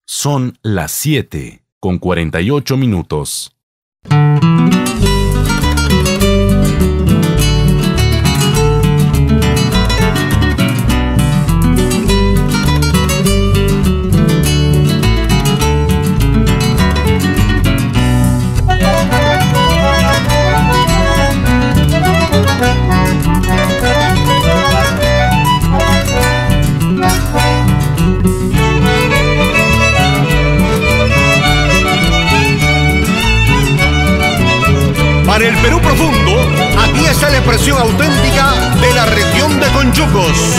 Son las 7:48. Para el Perú profundo, aquí está la expresión auténtica de la región de Conchucos.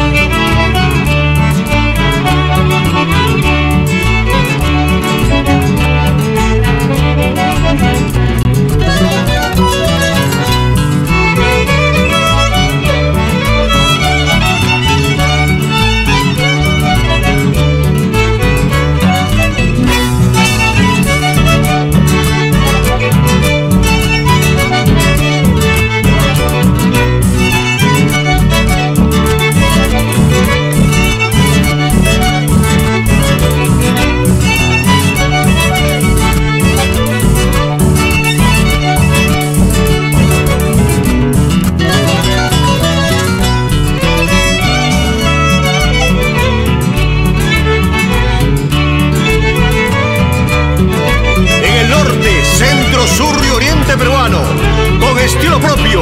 Sur y oriente peruano, con estilo propio.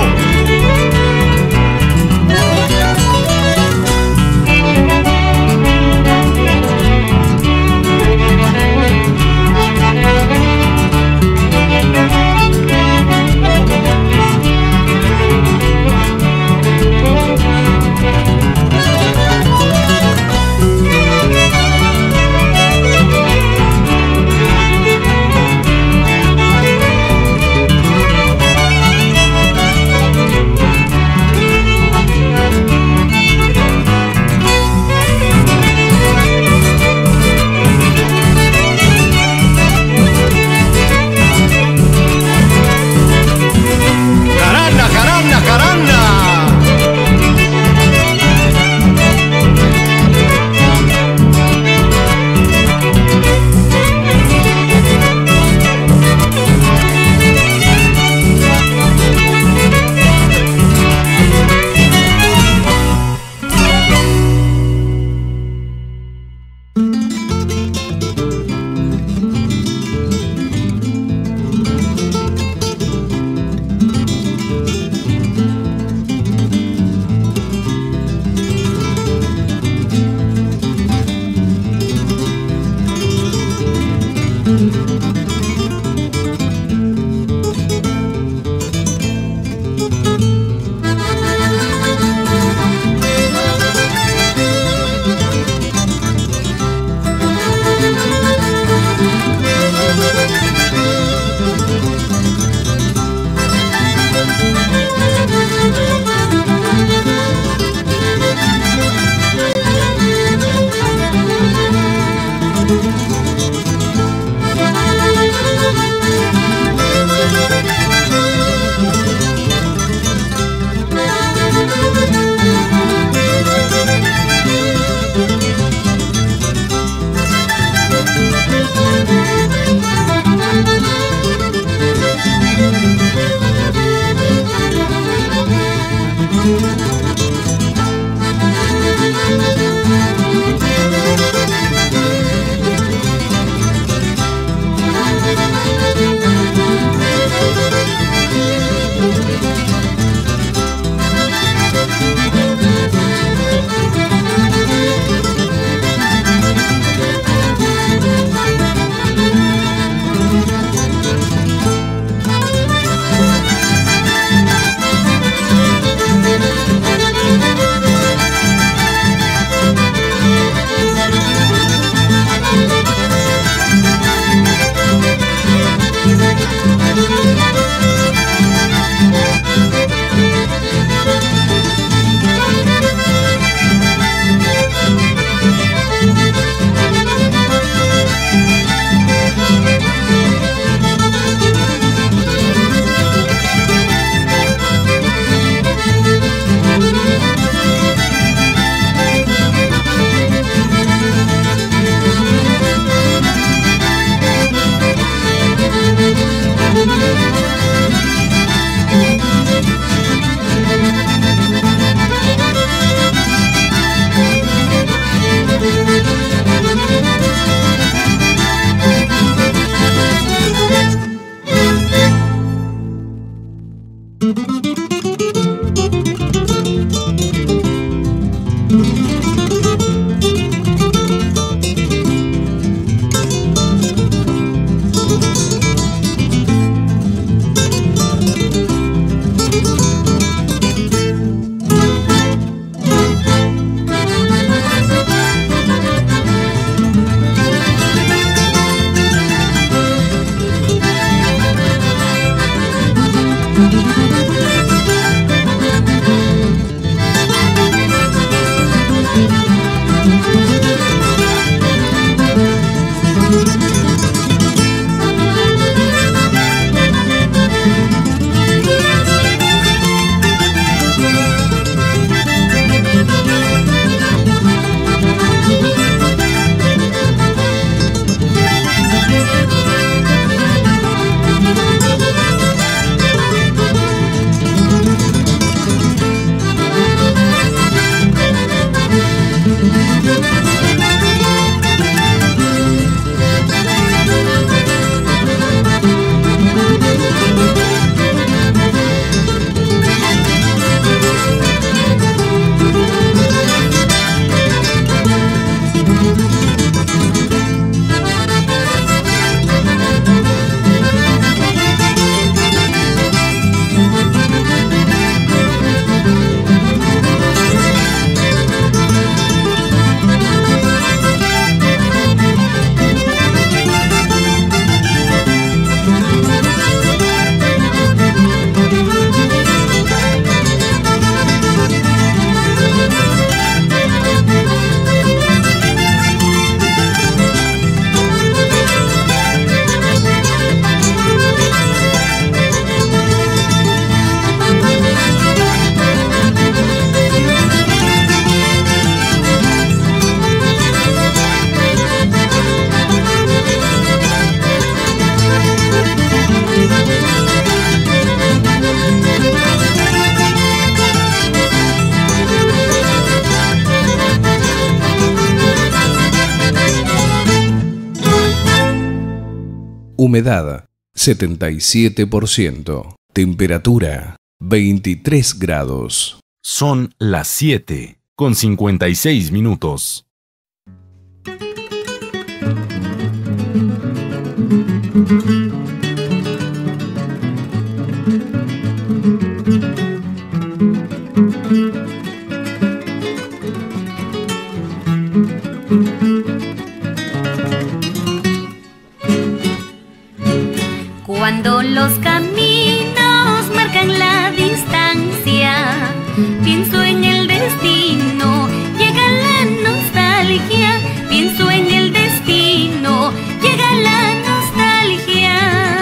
Humedad 77%. Temperatura 23 grados. Son las 7:56. Cuando los caminos marcan la distancia, pienso en el destino, llega la nostalgia. Pienso en el destino, llega la nostalgia.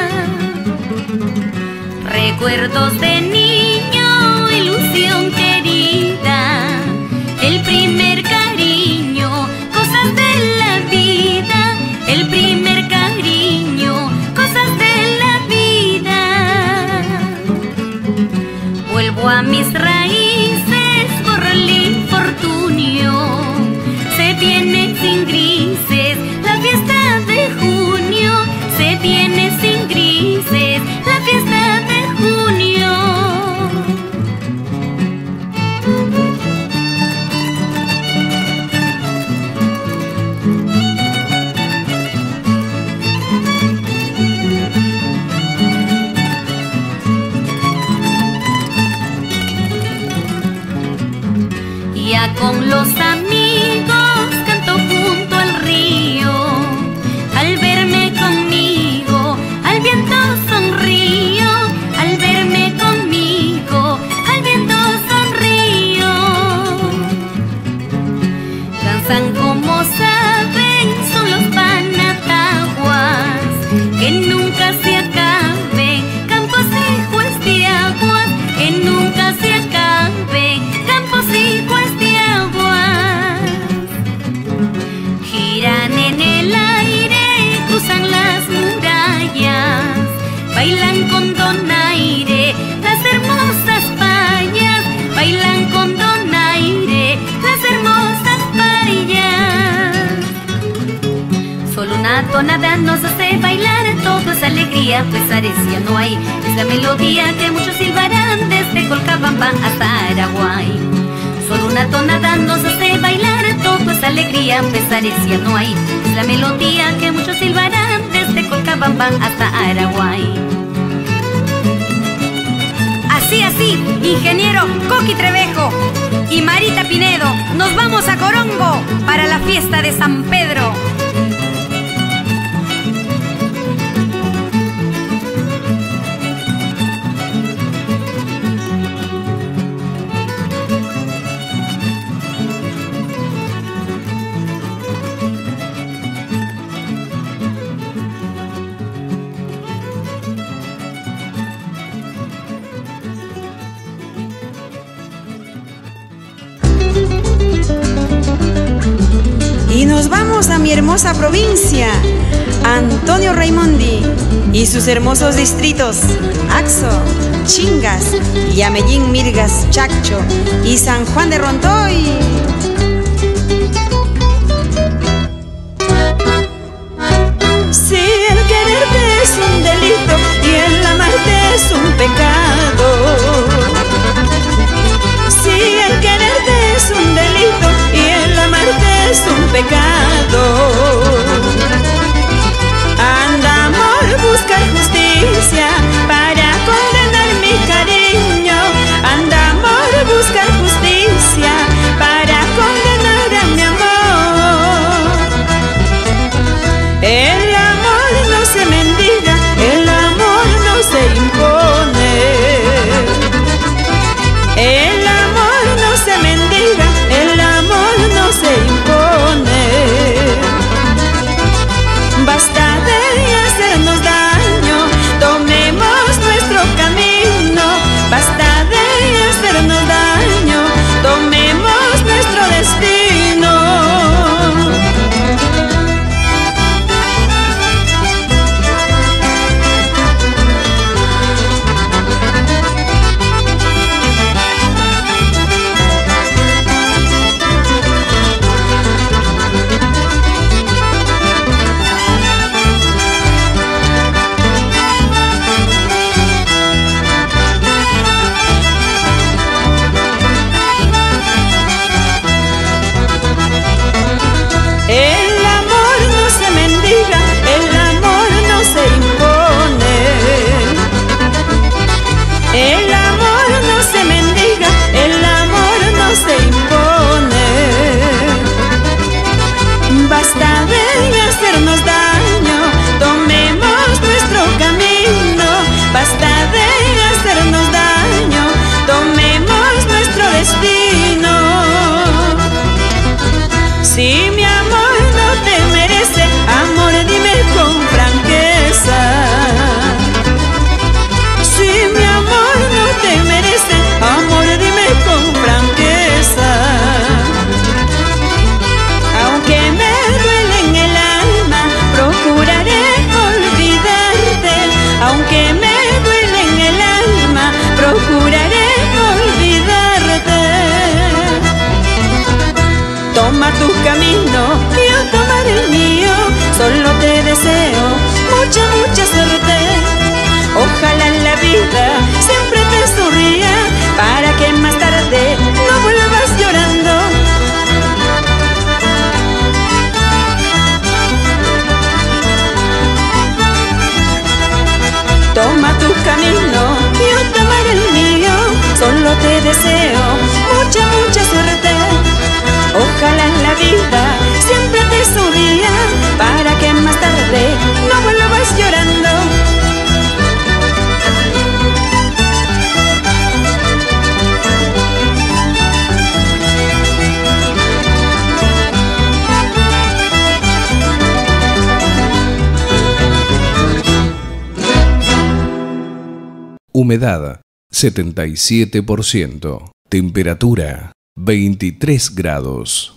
Recuerdos de niño, ilusión querida, el primer cariño, cosas de la vida, el primer cariño, cosas de la vida. Vuelvo a mis raíces, borro el infortunio, se viene sin grises la fiesta de junio, se viene sin grises la fiesta de junio. Ya con los amigos canto junto al río, al verme conmigo, al viento sonrío, al verme conmigo, al viento sonrío. Danzan como saben, son los panataguas, que nunca se acaben, campos hijos de aguas, que nunca se acaben, campos hijos de aguas. Giran en el aire, cruzan las murallas, bailan con donaire las hermosas payas, bailan con donaire las hermosas payas. Solo una tonada nos hace bailar, todo es alegría, pesares ya no hay. Es la melodía que muchos silbarán desde Colcabamba hasta Araguay. Solo una tonada nos hace bailar, todo es alegría, pesares ya no hay. Es la melodía que muchos silbarán desde Colcabamba hasta Araguay. Así, ingeniero Coqui Trevejo y Marita Pinedo, nos vamos a Corongo para la fiesta de San Pedro. Y nos vamos a mi hermosa provincia, Antonio Raimondi y sus hermosos distritos, Axo, Chingas, Yamellín, Mirgas, Chacho y San Juan de Rontoy. Si el quererte es un delito y el amarte es un pecado, si el quererte es un delito y el amarte es un pecado, anda amor, buscar justicia para condenar mi cariño, anda amor, buscar justicia para condenar a mi amor. El amor no se mendiga, el solo te deseo mucha, mucha suerte. Ojalá en la vida siempre te sonría, para que más tarde no vuelvas llorando. Humedad 77%. Temperatura 23 grados.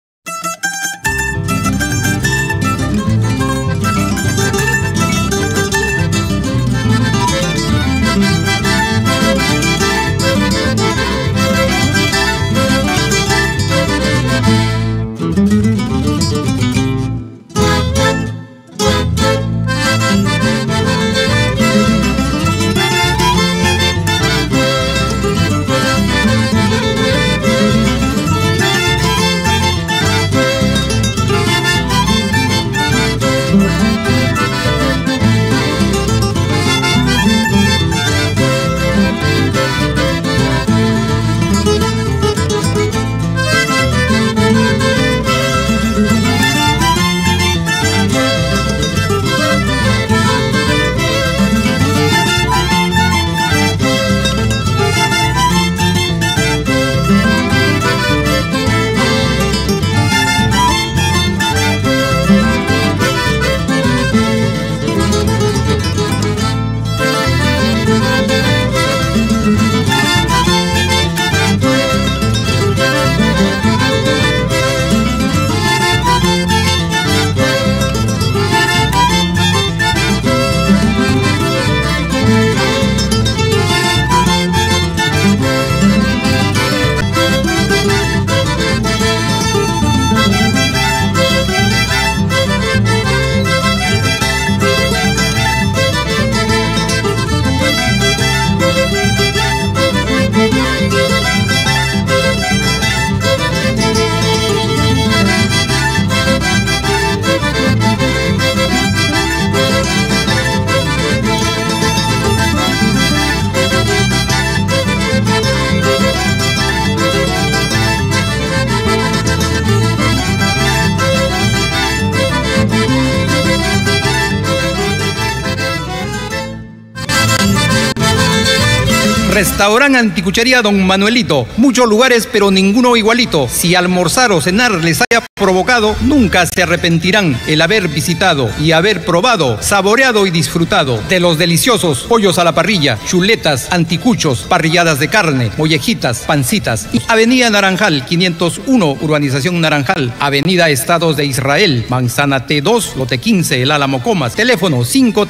Restaurante Anticuchería Don Manuelito. Muchos lugares, pero ninguno igualito. Si almorzar o cenar les haya provocado, nunca se arrepentirán el haber visitado y haber probado, saboreado y disfrutado de los deliciosos pollos a la parrilla, chuletas, anticuchos, parrilladas de carne, mollejitas, pancitas. Avenida Naranjal, 501, Urbanización Naranjal. Avenida Estados de Israel, Manzana T2, Lote 15, El Álamo Comas. Teléfono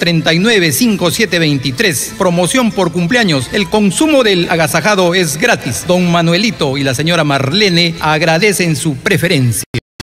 539-5723. Promoción por cumpleaños. El consumo del agasajado es gratis. Don Manuelito y la señora Marlene agradecen su preferencia.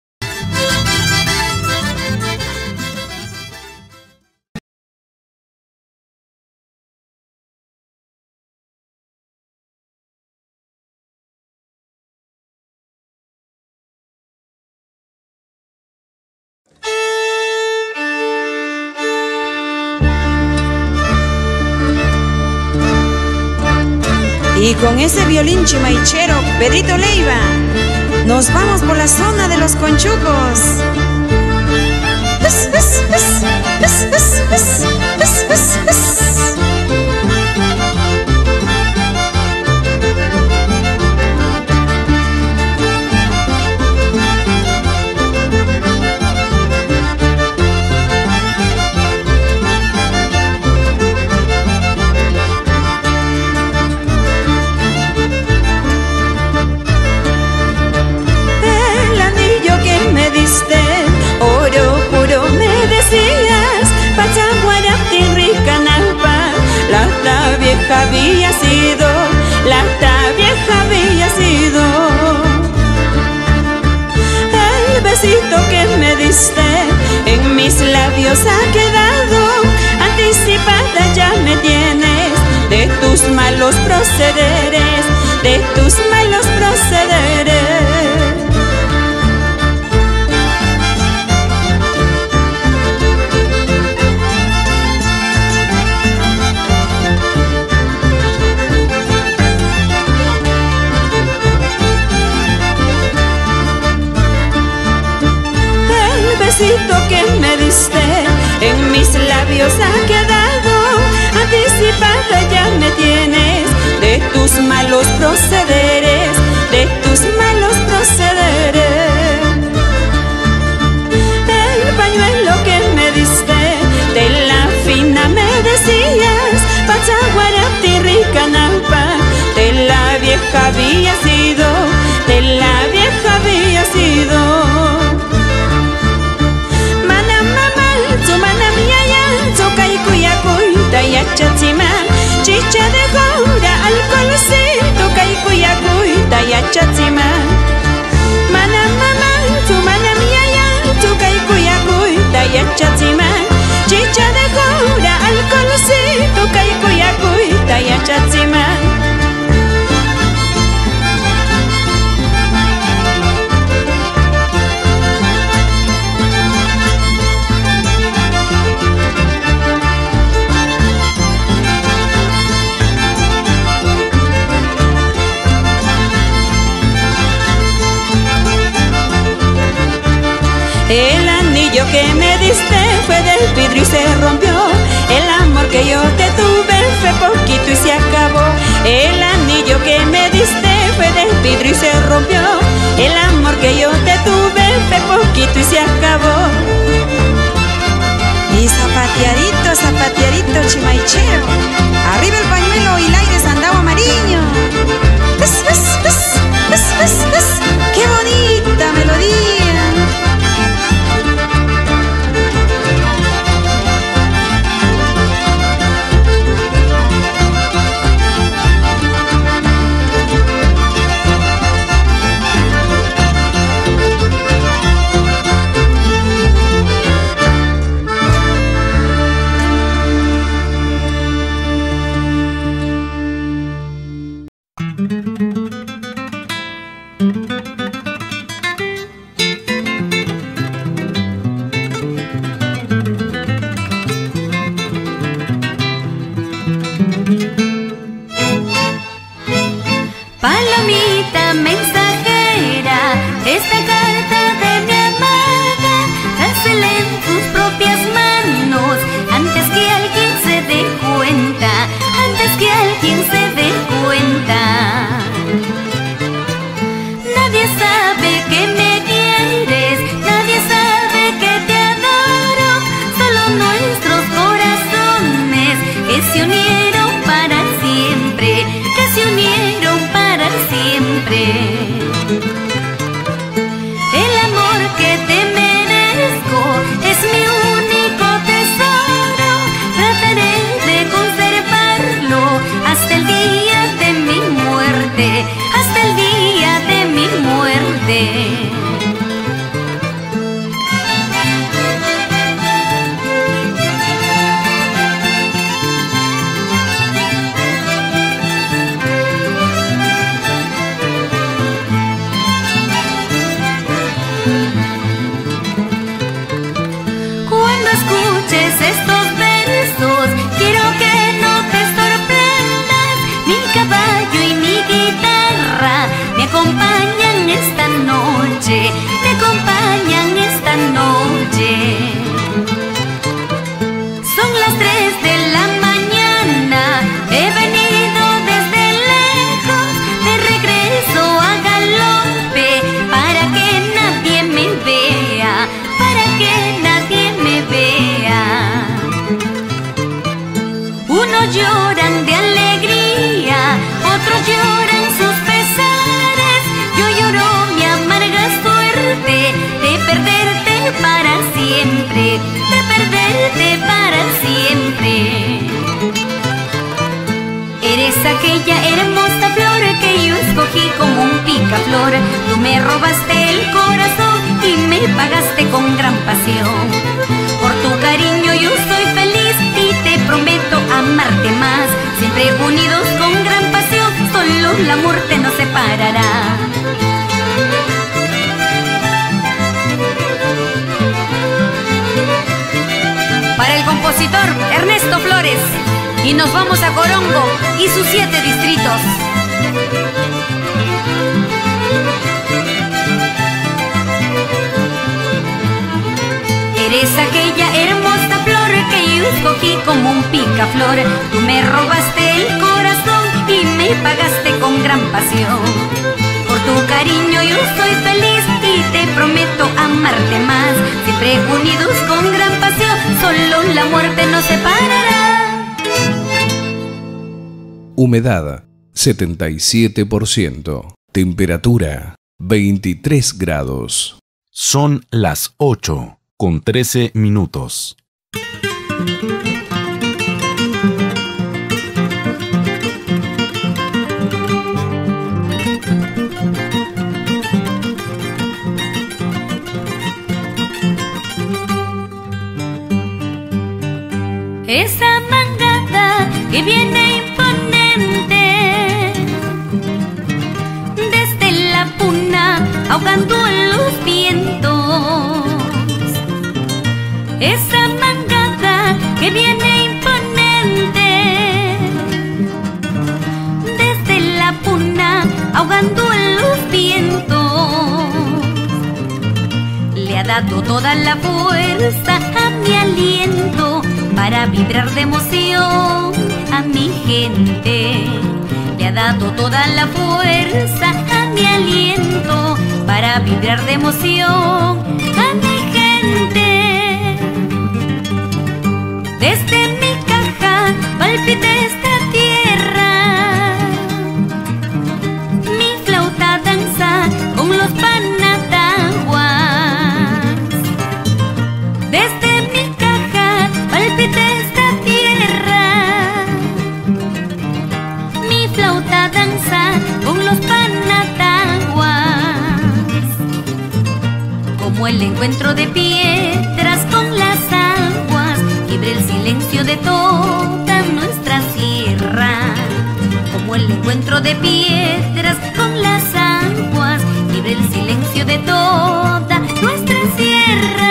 Y con ese violín chimaichero, Pedrito Leiva, nos vamos por la zona de los conchucos. vieja había sido. El besito que me diste en mis labios ha quedado. Anticipada ya me tienes de tus malos procederes, de tus malos procederes. procederes, de tus malos procederes. El pañuelo que me diste, de la fina me decías, Pachaguarati Ricanapa, de la vieja había sido, de la vieja había sido. Yachatzimán, chicha de jora, alcoholcito, caicuyacuyta, yachatzimán. Mana mamá, tu mana mía, tu caicuyacuyta, yachatzimán. Chicha de jora, alcoholcito, caicuyacuyta, yachatzimán. El anillo que me diste fue del vidrio y se rompió. El amor que yo te tuve fue poquito y se acabó. El anillo que me diste fue del vidrio y se rompió. El amor que yo te tuve fue poquito y se acabó. Y zapateadito, zapateadito, chimaichero, arriba el pañuelo y el aire sandao amarillo. ¡Qué bonita melodía! Palomita mensajera, esta carta de mi amada, dásela en tus propias manos, antes que alguien se dé cuenta, antes que alguien se dé cuenta. Nadie sabe que me quieres, nadie sabe que te adoro, solo nuestros corazones que se unieron para siempre, que se unieron para siempre. El amor que te merezco es mi único tesoro. Trataré de conservarlo hasta el día de mi muerte, hasta el día de mi muerte. Escuches estos versos, quiero que no te sorprendas. Mi caballo y mi guitarra me acompañan esta noche, me acompañan esta noche. Son las 3 de la mañana, he venido desde lejos, de regreso a galope, para que nadie me vea, para que nadie me vea. Unos lloran de alegría, otros lloran sus pesares. Yo lloro mi amarga suerte de perderte para siempre, de perderte para siempre. Eres aquella hermosa flor que yo escogí como un picaflor. Tú me robaste el corazón y me pagaste con gran pasión. Por tu cariño yo soy feliz y te prometo amarte más. Siempre unidos con gran pasión, solo la muerte nos separará. Para el compositor Ernesto Flores. Y nos vamos a Corongo y sus 7 distritos. Eres aquella hermosa flor que yo escogí como un picaflor. Tú me robaste el corazón y me me pagaste con gran pasión. Por tu cariño yo soy feliz y te prometo amarte más. Siempre unidos con gran pasión, solo la muerte nos separará. Humedad 77%. Temperatura 23 grados. Son las 8:13. Esa mangata que viene imponente desde la puna, ahogando los vientos. Esa mangata que viene imponente desde la puna, ahogando los vientos. Le ha dado toda la fuerza a mi aliento para vibrar de emoción a mi gente. Le ha dado toda la fuerza a mi aliento para vibrar de emoción a mi gente. Desde mi caja palpita esta tierra, mi flauta danza con los panataguas. Desde mi caja palpita esta tierra, mi flauta danza con los panataguas. Como el encuentro de piedras con las aguas, libre el silencio de toda nuestra sierra. Como el encuentro de piedras con las aguas, libre el silencio de toda nuestra sierra.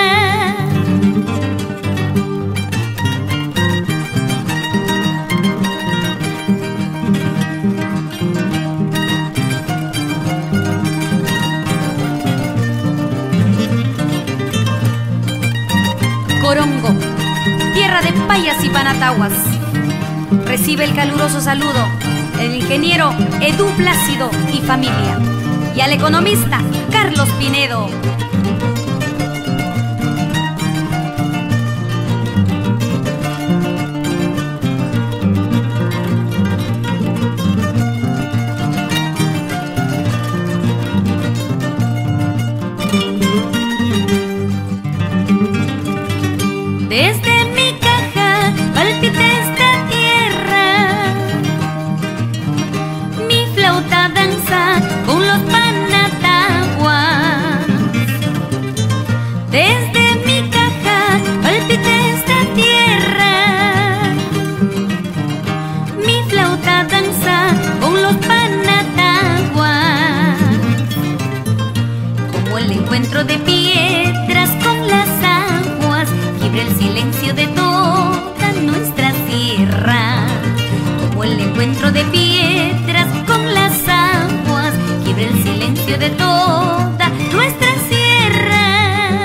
Corongo, tierra de payas y panataguas, recibe el caluroso saludo el ingeniero Edu Plácido y familia, y al economista Carlos Pinedo. Desde mi caja palpita esta tierra, mi flauta danza con los panataguas. Desde mi caja palpita esta tierra, mi flauta danza con los panataguas. Como el encuentro de piedras con las aguas, libre el silencio de toda nuestra sierra. Como el encuentro de piedras con las aguas, libre el silencio de toda nuestra sierra.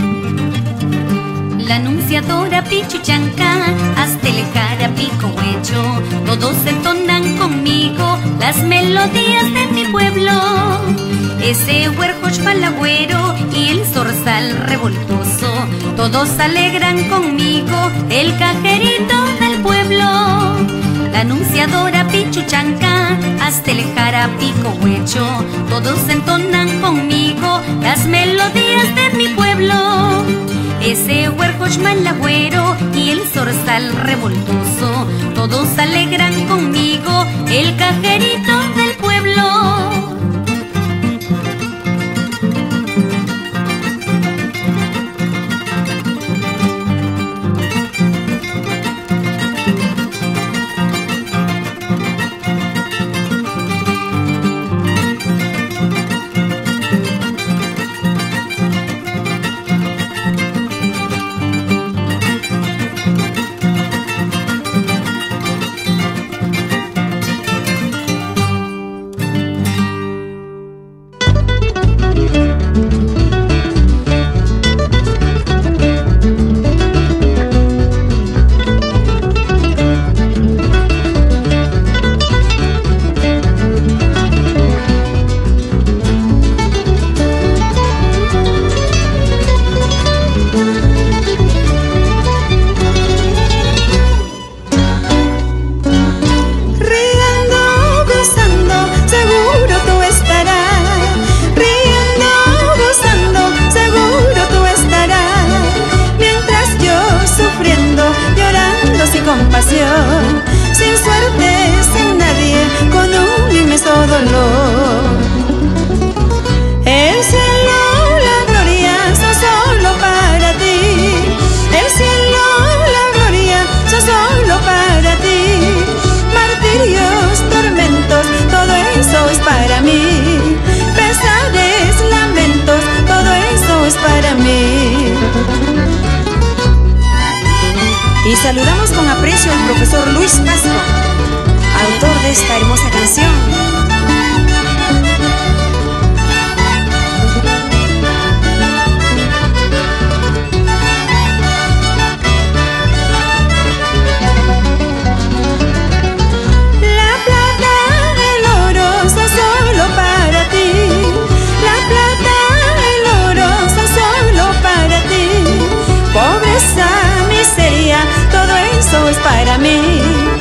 La anunciadora Pichuchanca, hasta el jarapico hecho, todos entonan conmigo las melodías de mi pueblo. Ese huerjoch palagüero y el zorzal revoltoso, todos alegran conmigo el cajerito del pueblo. La anunciadora Pichuchanca, hasta el jarapico huecho, todos entonan conmigo las melodías de mi pueblo. Ese huerjoch malagüero y el zorzal revoltoso, todos alegran conmigo el cajerito del pueblo. sin suerte, sin nadie, con un inmenso dolor. El cielo, la gloria son solo para ti. El cielo, la gloria son solo para ti. Martirios, tormentos, todo eso es para mí. Pesares, lamentos, todo eso es para mí. Y saludamos con aprecio al profesor Luis Pasco, autor de esta hermosa canción. La plata, el oro son solo para ti. La plata, el oro son solo para ti. Pobreza, miseria, todo eso es para mí.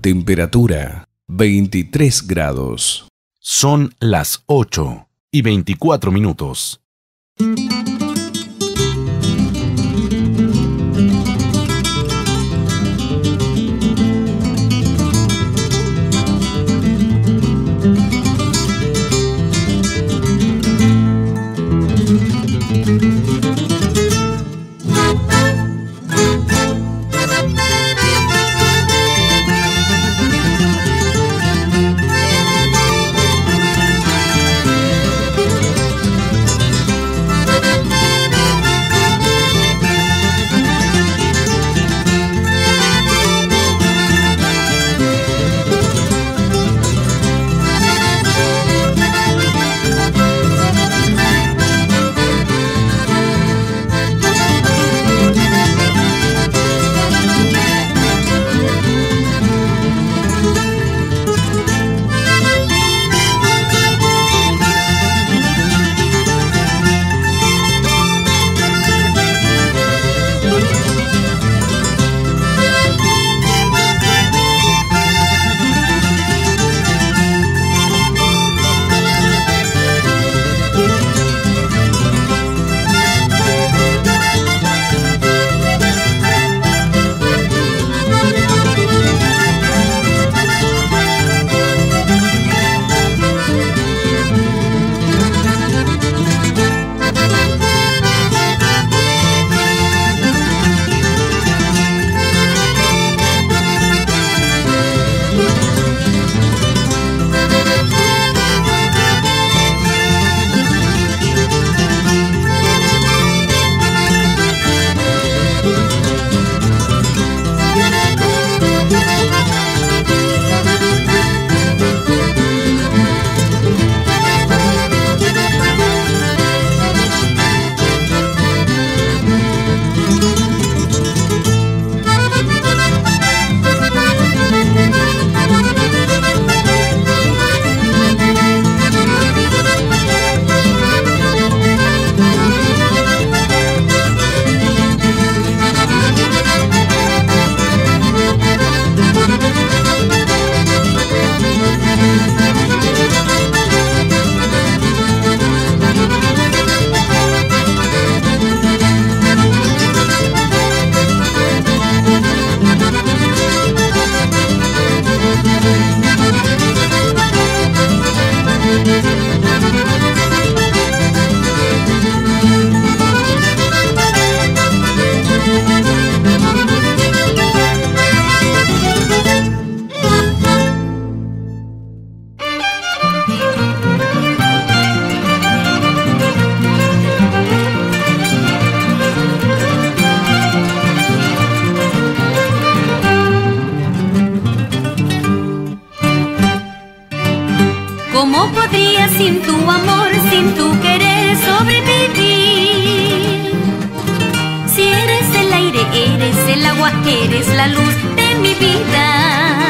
Temperatura 23 grados. Son las 8:24. ¿Cómo podría sin tu amor, sin tu querer sobrevivir? Si eres el aire, eres el agua, eres la luz de mi vida.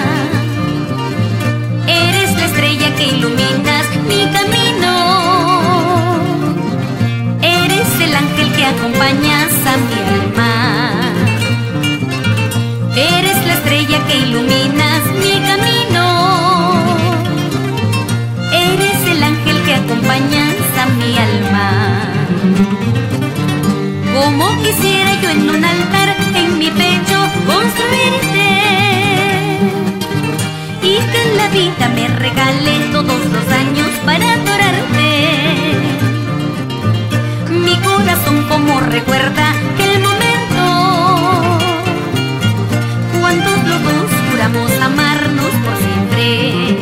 Eres la estrella que iluminas mi camino. Eres el ángel que acompañas a mi alma. Eres la estrella que iluminas mi camino. Acompañas a mi alma. Como quisiera yo en un altar en mi pecho construirte, y que en la vida me regale todos los años para adorarte. Mi corazón como recuerda el momento cuando los dos juramos amarnos por siempre.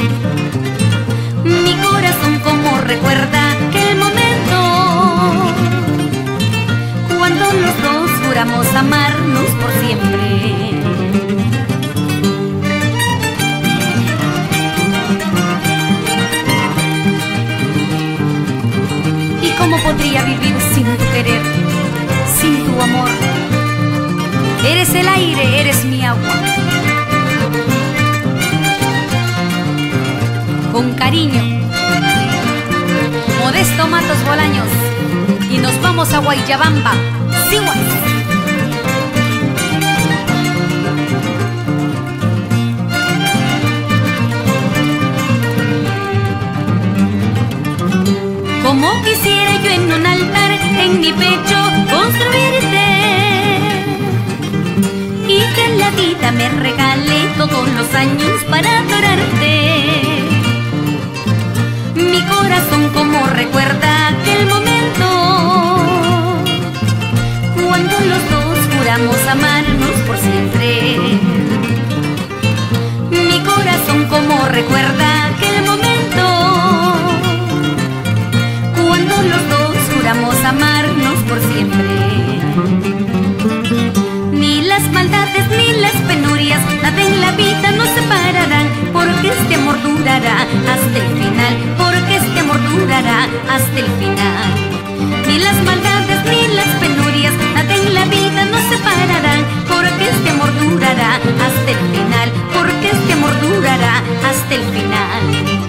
Mi corazón como recuerda aquel momento cuando los dos juramos amarnos por siempre. ¿Y cómo podría vivir sin tu querer, sin tu amor? Eres el aire, eres mi agua. Con cariño, Modesto Matos Bolaños, y nos vamos a Guayabamba, Siguas. pecho construirte y que la vida me regale todos los años para adorarte. Mi corazón como recuerda aquel momento cuando los dos juramos amarnos por siempre. Mi corazón como recuerda aquel momento cuando los dos juramos amarnos por siempre. Ni las maldades ni las penurias, nada en la vida nos separarán, porque este amor durará hasta el final, porque este amor durará hasta el final. Ni las maldades ni las penurias, nada en la vida nos separarán, porque este amor durará hasta el final, porque este amor durará hasta el final.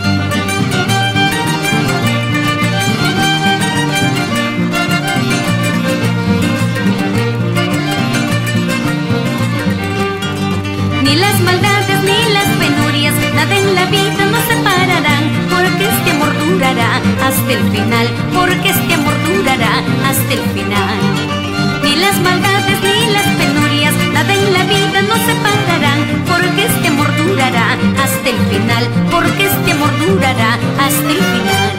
Ni las maldades ni las penurias, nada en la vida nos separarán, porque este amor durará hasta el final, porque este amor durará hasta el final. Ni las maldades ni las penurias, nada en la vida nos separarán, porque este amor durará hasta el final, porque este amor durará hasta el final.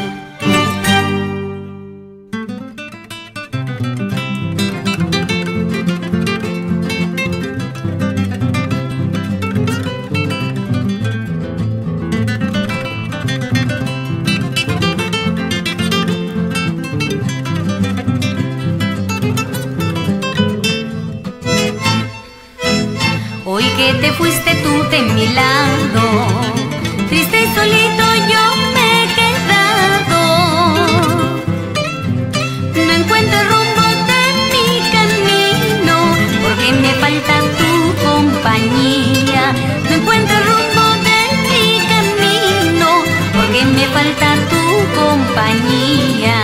Hoy que te fuiste tú de mi lado, triste y solito yo me he quedado. No encuentro el rumbo de mi camino, porque me falta tu compañía. No encuentro el rumbo de mi camino, porque me falta tu compañía.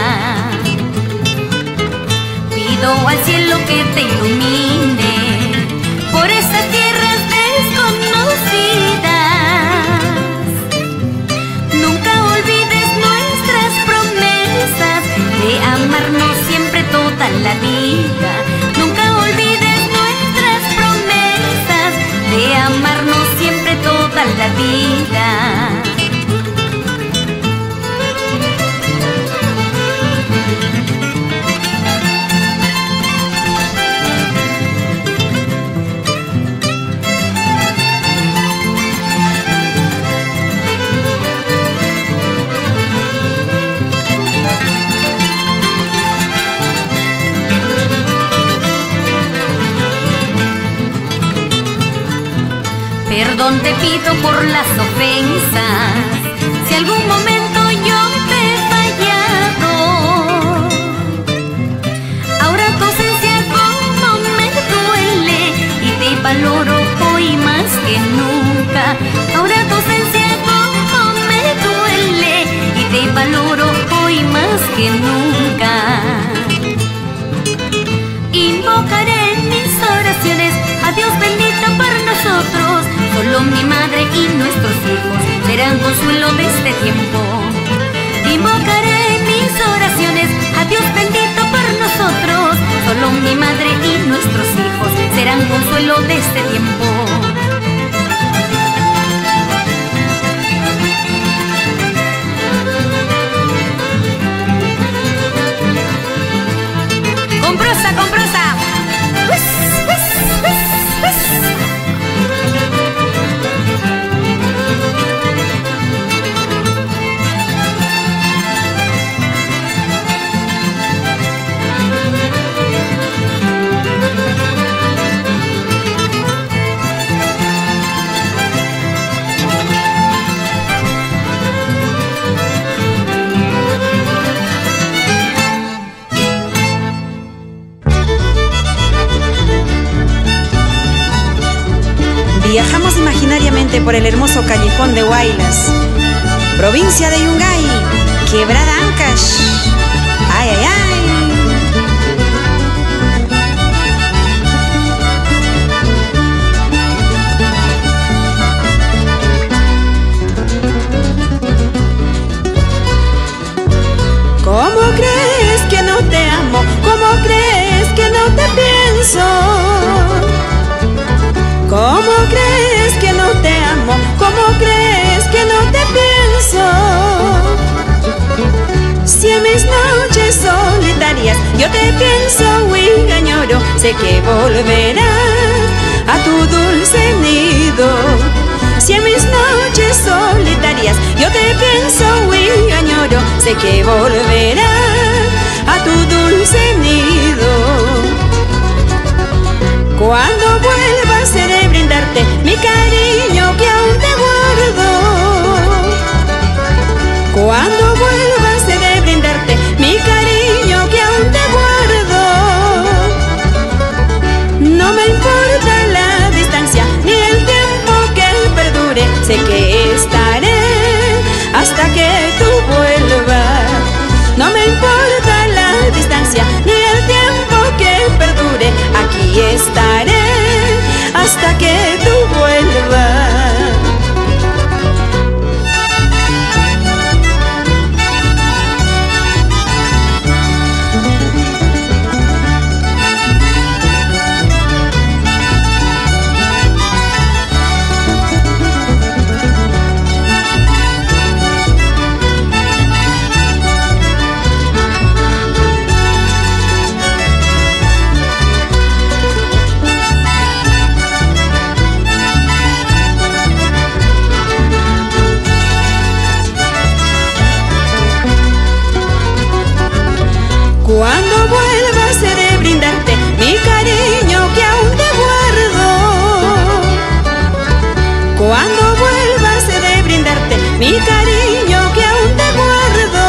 Pido al cielo que te ilumine por esas tierras desconocidas. Nunca olvides nuestras promesas de amarnos siempre toda la vida. Nunca olvides nuestras promesas de amarnos siempre toda la vida. Perdón te pido por las ofensas, si algún momento yo te he fallado. Ahora tu ausencia como me duele y te valoro hoy más que nunca. Ahora tu ausencia como me duele y te valoro hoy más que nunca. Invocaré en mis oraciones a Dios bendito por nosotros. Solo mi madre y nuestros hijos serán consuelo de este tiempo. Invocaré en mis oraciones a Dios bendito por nosotros. Solo mi madre y nuestros hijos serán consuelo de este tiempo. Con prosa, con prosa. Viajamos imaginariamente por el hermoso callejón de Huaylas, provincia de Yungay, Quebrada Ancash. ¡Ay, ay, ay! ¿Cómo crees que no te amo? ¿Cómo yo te pienso y añoro, sé que volverás a tu dulce nido. Si en mis noches solitarias yo te pienso y añoro, sé que volverás a tu dulce nido. Cuando vuelvas he de brindarte mi cariño que aún te guardo. Cuando vuelvas he de brindarte mi cariño que aún te guardo. No me importa la distancia ni el tiempo que perdure, sé que estaré hasta que tú vuelvas. No me importa la distancia ni el tiempo que perdure, aquí estaré hasta que tú vuelvas. Cuando vuelvas he de brindarte mi cariño que aún te guardo. Cuando vuelvas he de brindarte mi cariño que aún te guardo.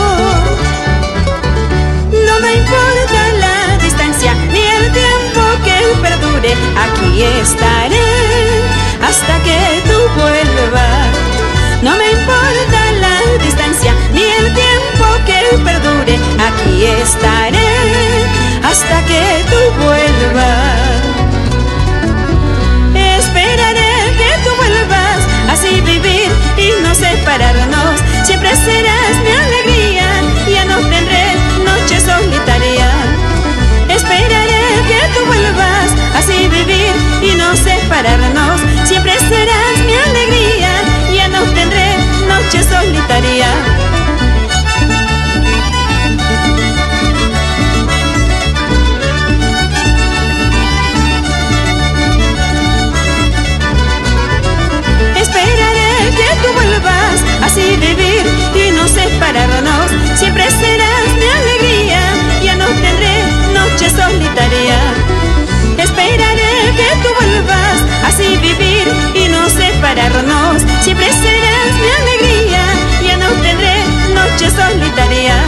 No me importa la distancia ni el tiempo que perdure, aquí estaré hasta que tú vuelvas. No me importa la distancia ni el tiempo que perdure, aquí estaré hasta que tú vuelvas. Esperaré que tú vuelvas, así vivir y no separarnos. Siempre serás mi alegría, ya no tendré noche solitaria. Esperaré que tú vuelvas, así vivir y no separarnos. Siempre serás mi alegría, ya no tendré noche solitaria. Esperaré que tú vuelvas, así vivir y no separarnos. Siempre serás mi alegría, ya no tendré noche solitaria. Esperaré que tú vuelvas, así vivir y no separarnos. Siempre serás mi alegría, ya no tendré noche solitaria.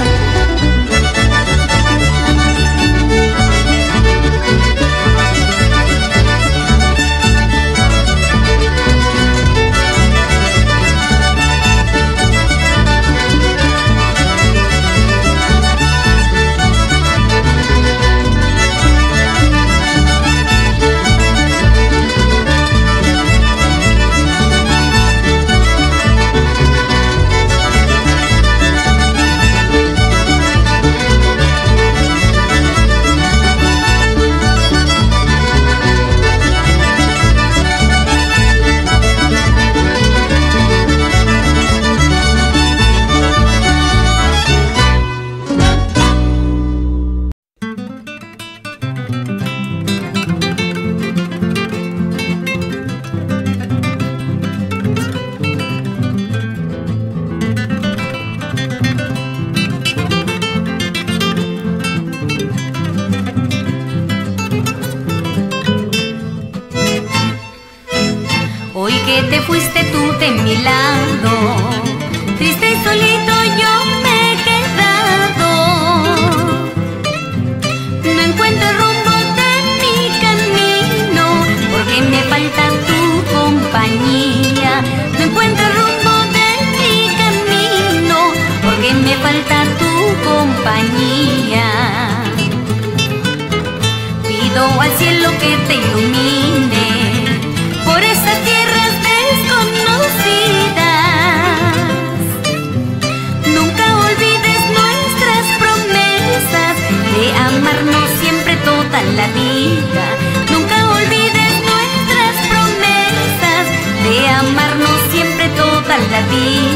que te fuiste tú de mi lado, triste y solito yo me he quedado. No encuentro el rumbo de mi camino, porque me falta tu compañía. No encuentro el rumbo de mi camino, porque me falta tu compañía. Pido al cielo que te ilumine por esas tierras desconocidas. Nunca olvides nuestras promesas de amarnos siempre toda la vida. Nunca olvides nuestras promesas de amarnos siempre toda la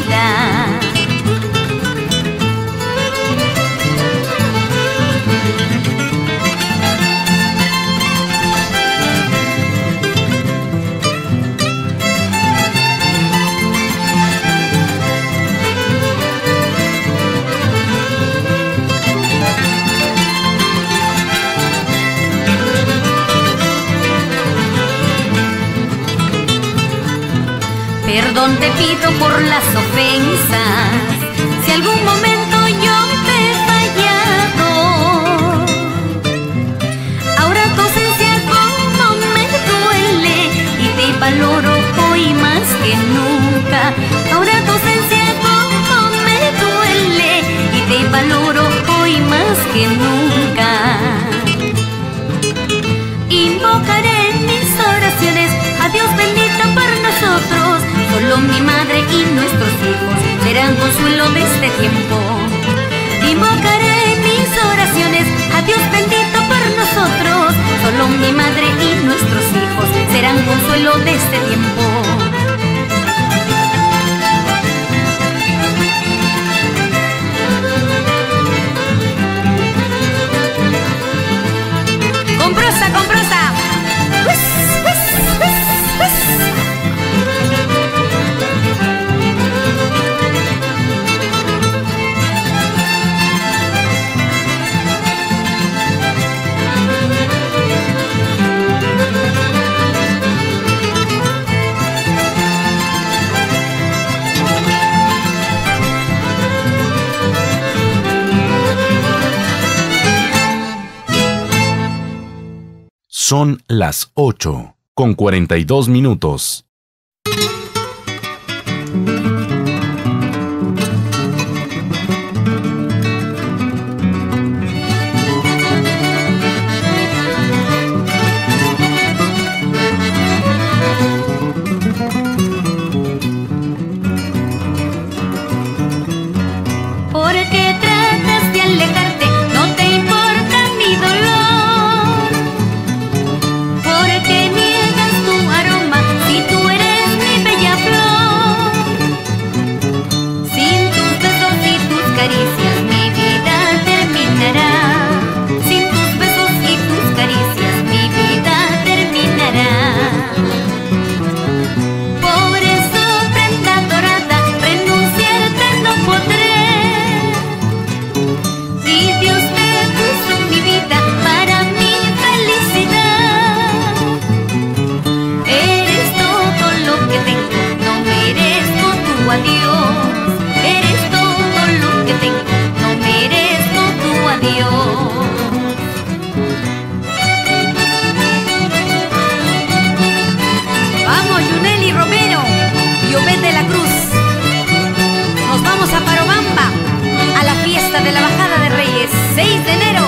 vida. Perdón te pido por las ofensas, si algún momento yo te he fallado. Ahora tu ausencia como me duele y te valoro hoy más que nunca. Ahora tu ausencia como me duele y te valoro hoy más que nunca. Invocaré en mis oraciones a Dios bendito por nosotros. Solo mi madre y nuestros hijos serán consuelo de este tiempo. Invocaré en mis oraciones a Dios bendito por nosotros. Solo mi madre y nuestros hijos serán consuelo de este tiempo. Con prosa, con prosa. Son las 8:42. ¿Por qué tratas de alejarte? No te importa mi dolor. ¿Por qué niegas tu aroma si tú eres mi bella flor? Sin tus besos y tus caricias mi vida terminará. Sin tus besos y tus caricias mi vida terminará. Por eso, prenda dorada, renunciarte no podré. Si Dios te puso en mi vida para mi felicidad, eres todo lo que tengo, no merezco tu adiós. Eres todo lo que tengo, no merezco tu adiós. Vamos, Yuneli Romero y Obed de la Cruz. Nos vamos a Parobamba, a la fiesta de la Bajada de Reyes, 6 de enero.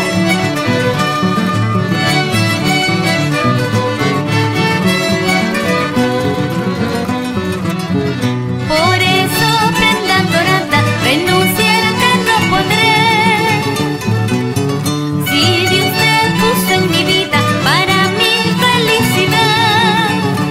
Por eso, prenda dorada, renunciarte no podré. Si Dios te puso en mi vida para mi felicidad,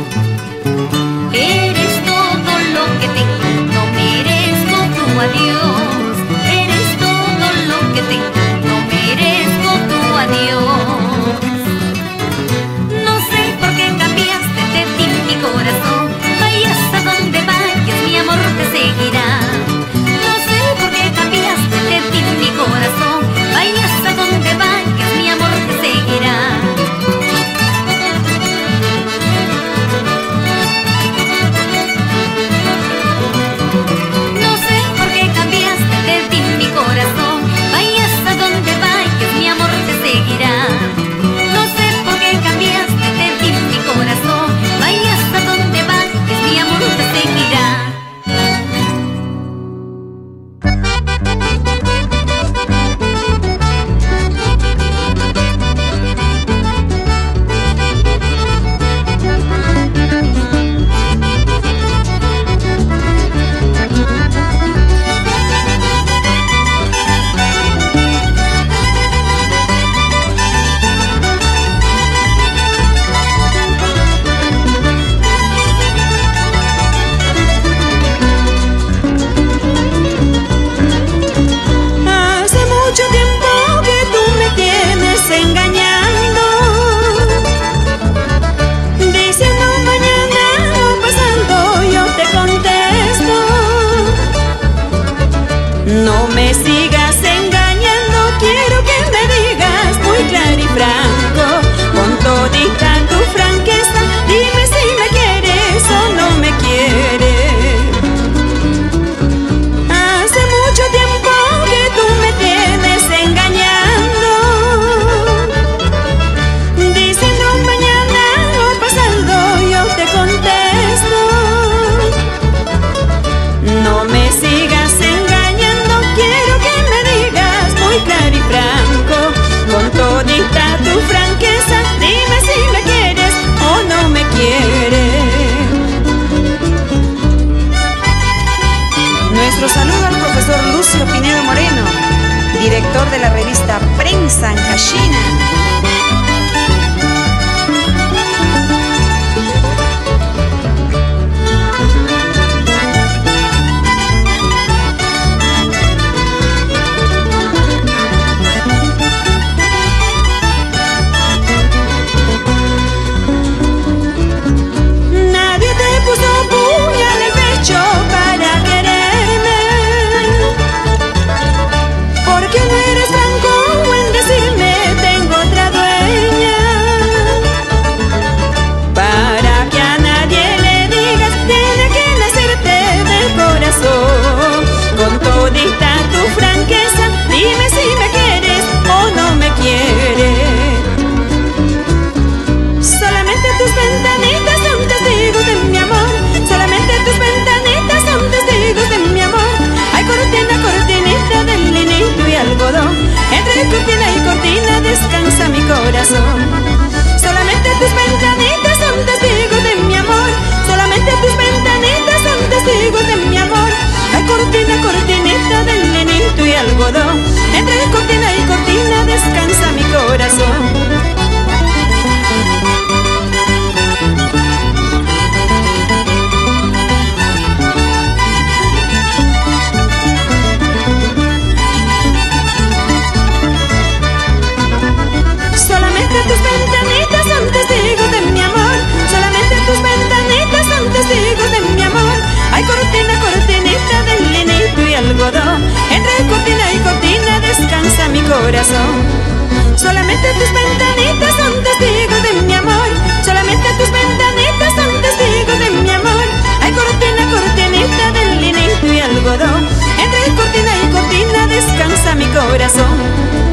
eres todo lo que tengo, no merezco tu adiós. Eres todo lo que tengo, no merezco tu adiós. No sé por qué cambiaste de ti mi corazón. Vayas a donde vayas, mi amor te seguirá. No sé por qué cambiaste de ti mi corazón. Vayas a donde vayas, mi amor te seguirá. No sé por qué cambiaste de ti mi corazón. Vayas a donde vayas, mi amor te seguirá. No sé por qué cambiaste de ti mi corazón. Vayas a donde vayas, mi amor te seguirá. Hace mucho tiempo que tú me tienes engañando, diciendo mañana o pasando yo te contesto. No me sigas engañando, quiero que me digas muy claro y franco, con todita tu franqueza, dime si me quieres o no me quieres. Nuestro saludo al profesor Lucio Pinedo Moreno, director de la revista Prensa Ancashina. Entre cortina y cortina descansa mi corazón. Solamente tus ventanitas son testigos de mi amor. Solamente tus ventanitas son testigos de mi amor. Hay cortina, cortinita de linito y algodón. Entre cortina y cortina descansa mi corazón. Tus ventanitas son testigos de mi amor. Solamente tus ventanitas son testigos de mi amor. Hay cortina, cortinita de linito y algodón. Entre cortina y cortina descansa mi corazón. Solamente tus ventanitas son testigos de mi amor. Solamente tus ventanitas son testigos de mi amor. Hay cortina, cortinita de linito y algodón. Entre cortina y cortina descansa mi corazón.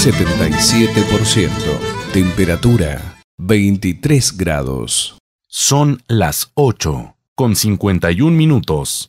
77%. Temperatura 23 grados. Son las 8:51.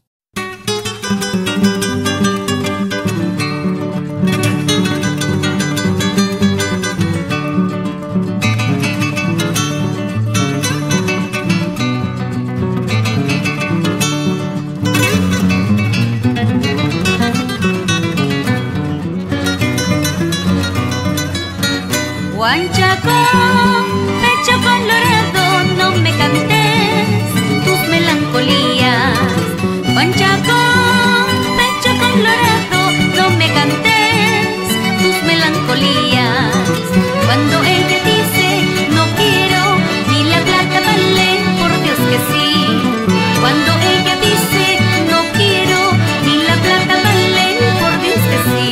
Huanchaco, pecho colorado, no me cantes tus melancolías. Huanchaco, pecho colorado, no me cantes tus melancolías. Cuando ella dice no quiero ni la plata vale, por Dios que sí. Cuando ella dice no quiero ni la plata vale, por Dios que sí.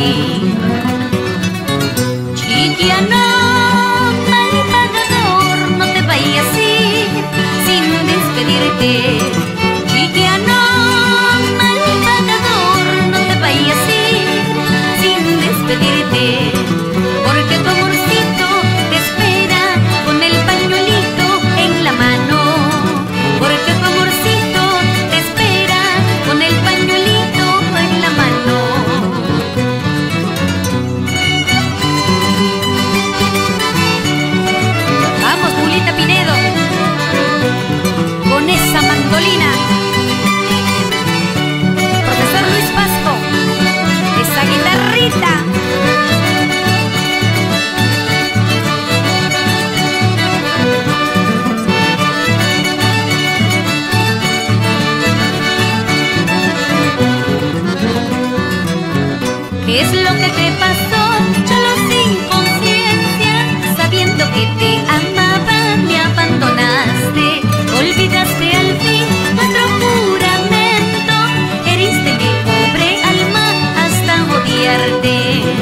Chiquiano, chiquiano, mal pagador, no te vayas a ir sin despedirte, porque tu amorcito te espera con el pañuelito en la mano, porque tu amorcito te espera con el pañuelito en la mano. Vamos, Mulita Pinedo, con esa mandolina. Profesor Luis Pasco, esa guitarrita. ¿Qué es lo que te pasó? Cholo sin conciencia, sabiendo que te amaba, me abandonaste. Olvidaste al fin nuestro juramento, heriste mi pobre alma hasta odiarte.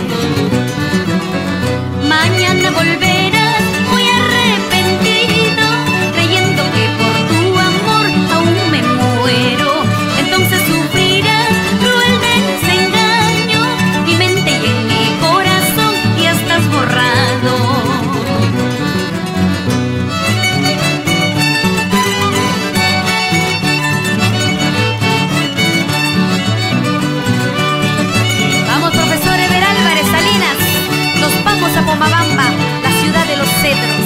Mañana volverás muy arrepentido, creyendo que por tu amor aún me muero. Entonces sufrirás cruel desengaño, mi mente y en mi corazón ya estás borrado. A Pomabamba, la ciudad de los cedros.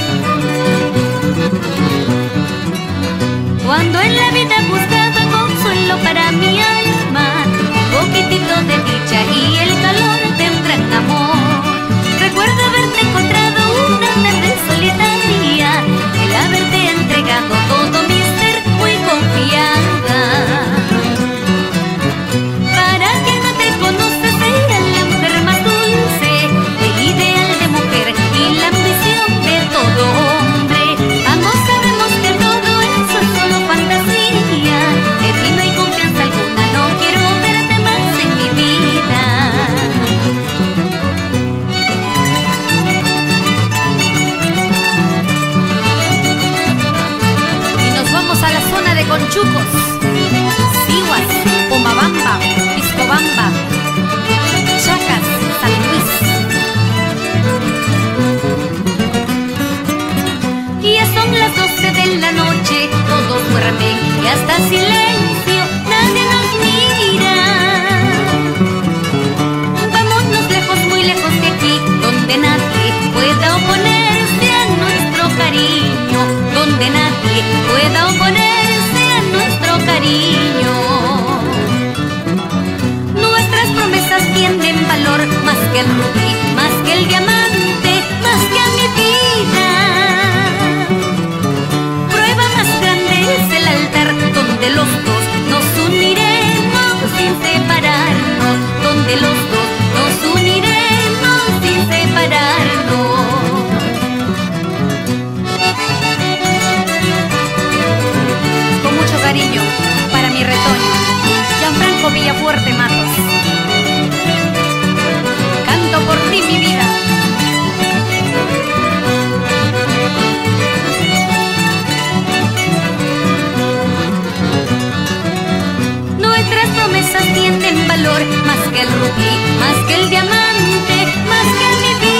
Cuando en la vida buscaba consuelo para mi alma, poquitito de dicha y el calor de un gran amor, recuerdo haberte encontrado una tarde solitaria, el haberte entregado todo mi ser muy confiada. Para quien no te conoce sea la mujer más dulce, ideal de mujer y la ambición de todo hombre. Ambos sabemos que todo eso es solo fantasía, de ti no hay confianza alguna, no quiero verte más en mi vida. Y nos vamos a la zona de Conchucos, Sihuas, Pomabamba, Piscobamba, Chacas, San Luis. Ya son las 12 de la noche, todos duermen y hasta silencio, nadie nos mira. Vámonos lejos, muy lejos de aquí, donde nadie pueda oponerse a nuestro cariño, donde nadie pueda oponerse a nuestro cariño. Nuestras promesas tienen valor más que el rubí, más que el diamante, más que a mi vida. Prueba más grande es el altar donde los dos nos uniremos sin separarnos, donde los dos nos uniremos sin separarnos. Con mucho cariño para mi retoño, Gianfranco Villafuerte Matos. Canto por ti, mi vida. Nuestras promesas tienen valor más que el rubí, más que el diamante, más que mi vida.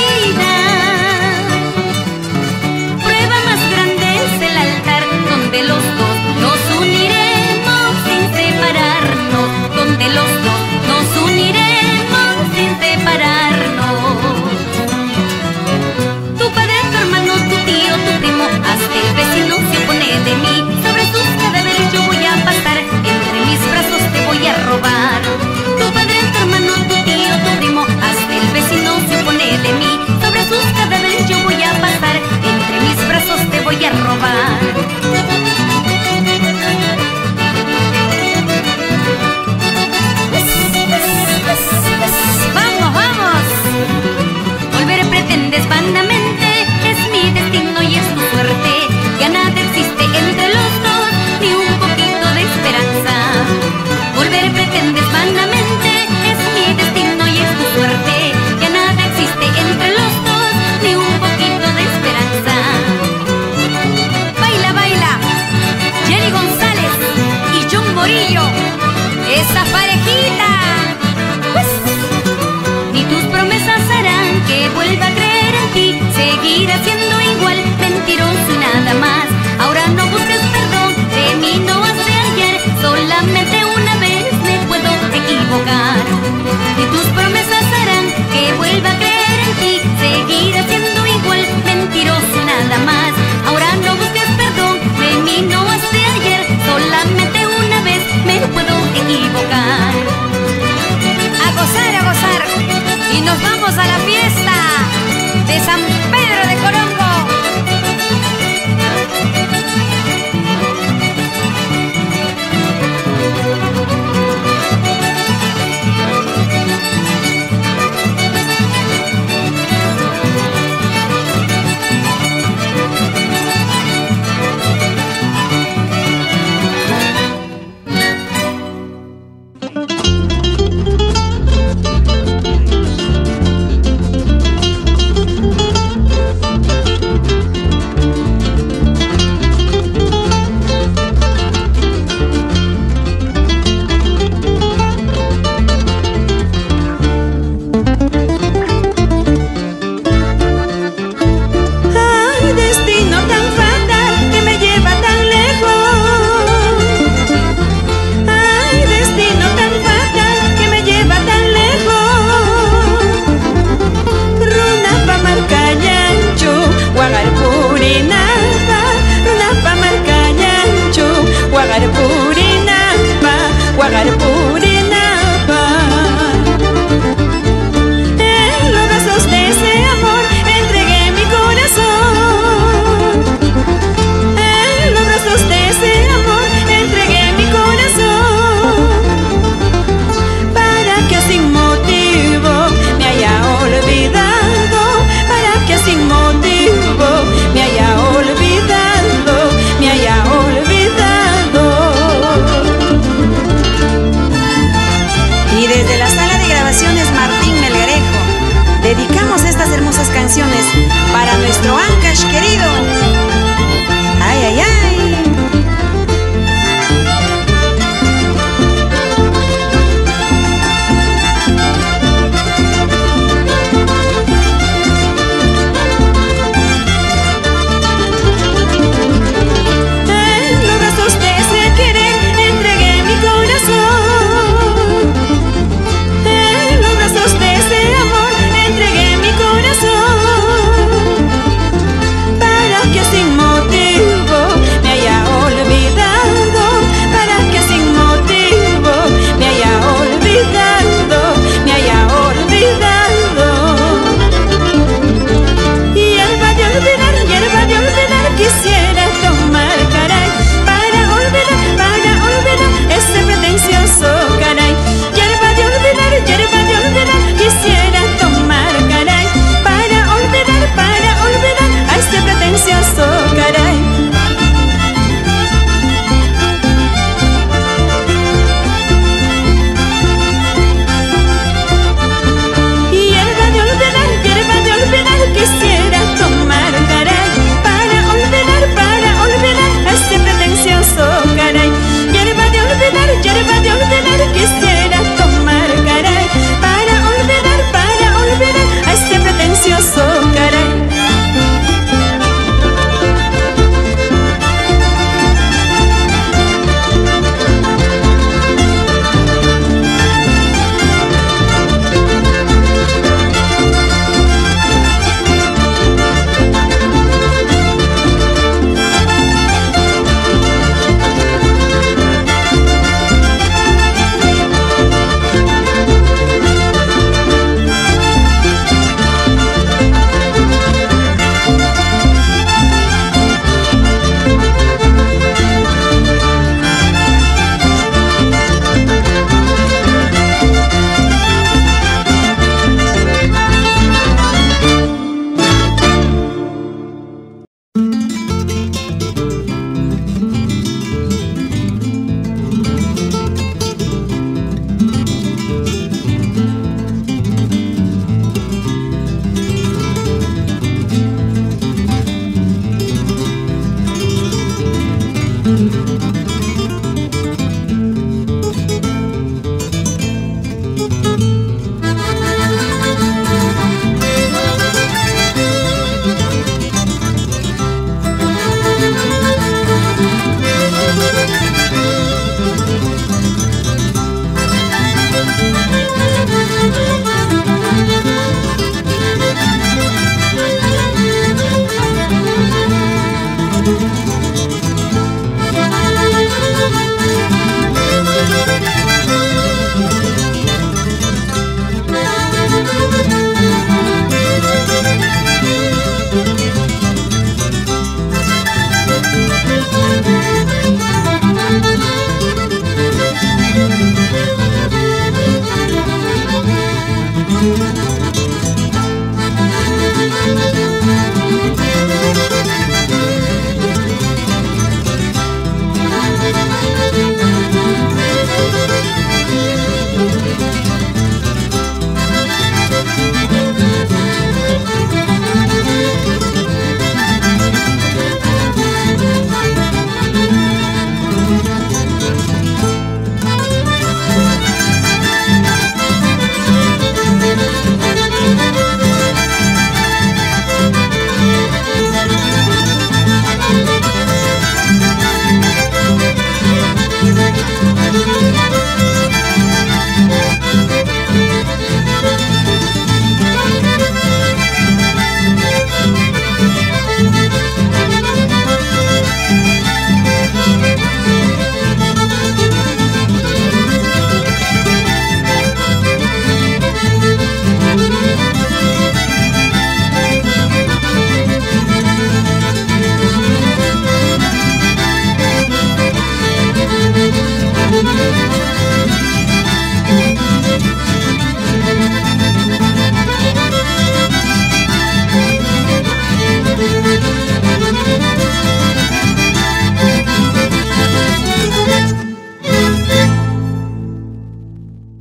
mentiroso y nada más. Ahora no busques perdón, de mí no has de hallar. Solamente una vez me puedo equivocar. Y tus promesas harán que vuelva a creer en ti. Seguirás siendo igual, mentiroso y nada más. Ahora no busques perdón, de mí no has de hallar. Solamente una vez me puedo equivocar. A gozar, y nos vamos a la fiesta de San Pedro de Corongo.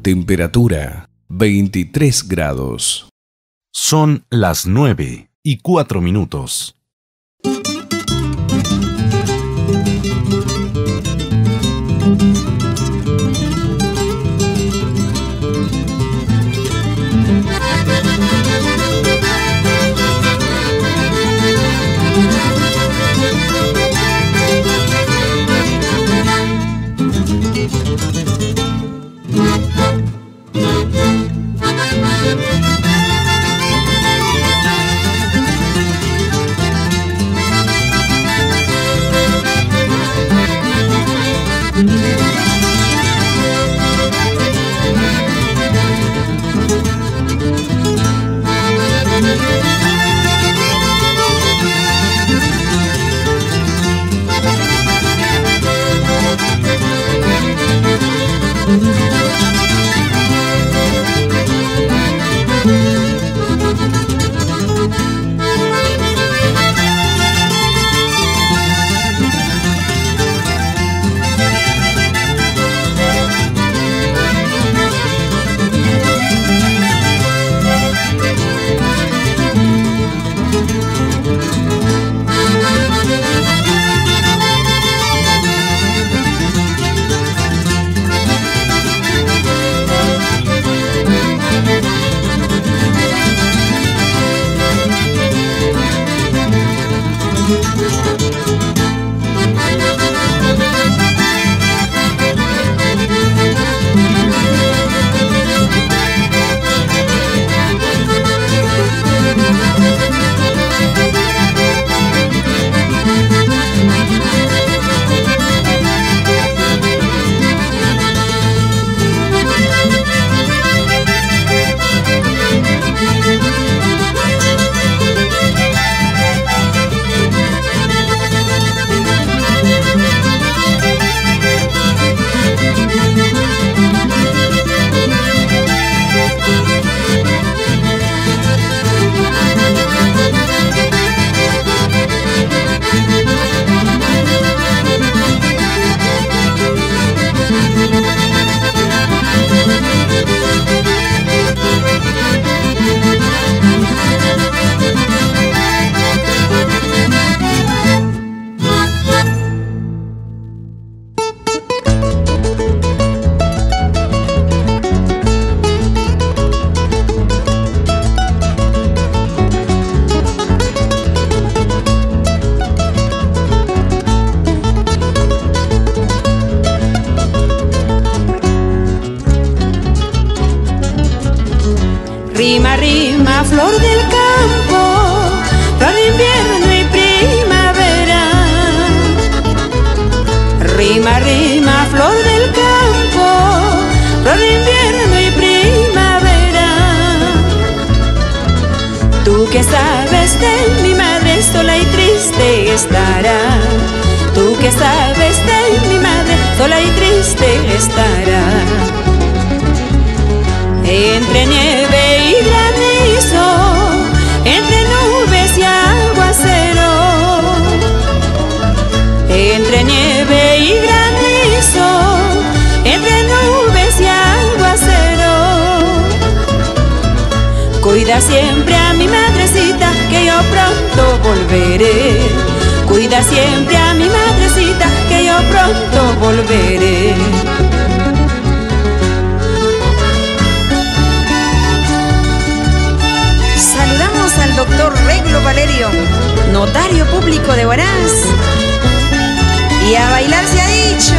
Temperatura 23 grados. Son las 9:04. Rima, rima, flor del campo, flor de invierno y primavera. Rima, rima, flor del campo, flor de invierno y primavera. Tú que sabes de mi madre sola y triste estará. Tú que sabes de mi madre sola y triste estará. Entre nieve y granizo, entre nubes y aguacero. Entre nieve y granizo, entre nubes y aguacero. Cuida siempre a mi madrecita, que yo pronto volveré. Cuida siempre a mi madrecita, que yo pronto volveré. Saludamos al doctor Reglo Valerio, notario público de Huaraz. Y a bailar se ha dicho.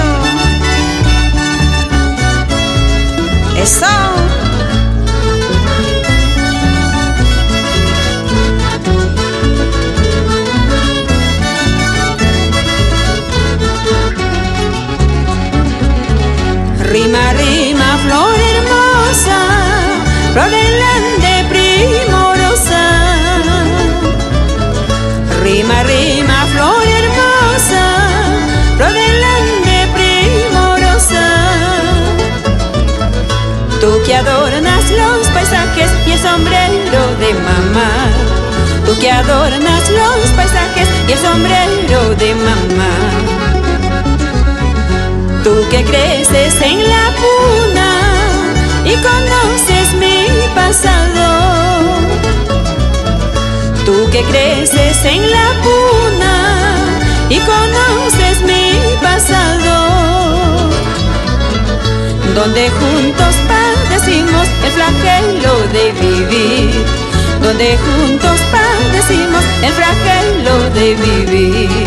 ¡Eso! Rima, rima, flor hermosa, flor del ande primorosa. Rima, rima, flor hermosa, flor del ande primorosa. Tú que adornas los paisajes y el sombrero de mamá. Tú que adornas los paisajes y el sombrero de mamá. Tú que creces en la puna y conoces mi pasado. Tú que creces en la puna y conoces mi pasado, donde juntos padecimos el flagelo de vivir, donde juntos padecimos el flagelo de vivir.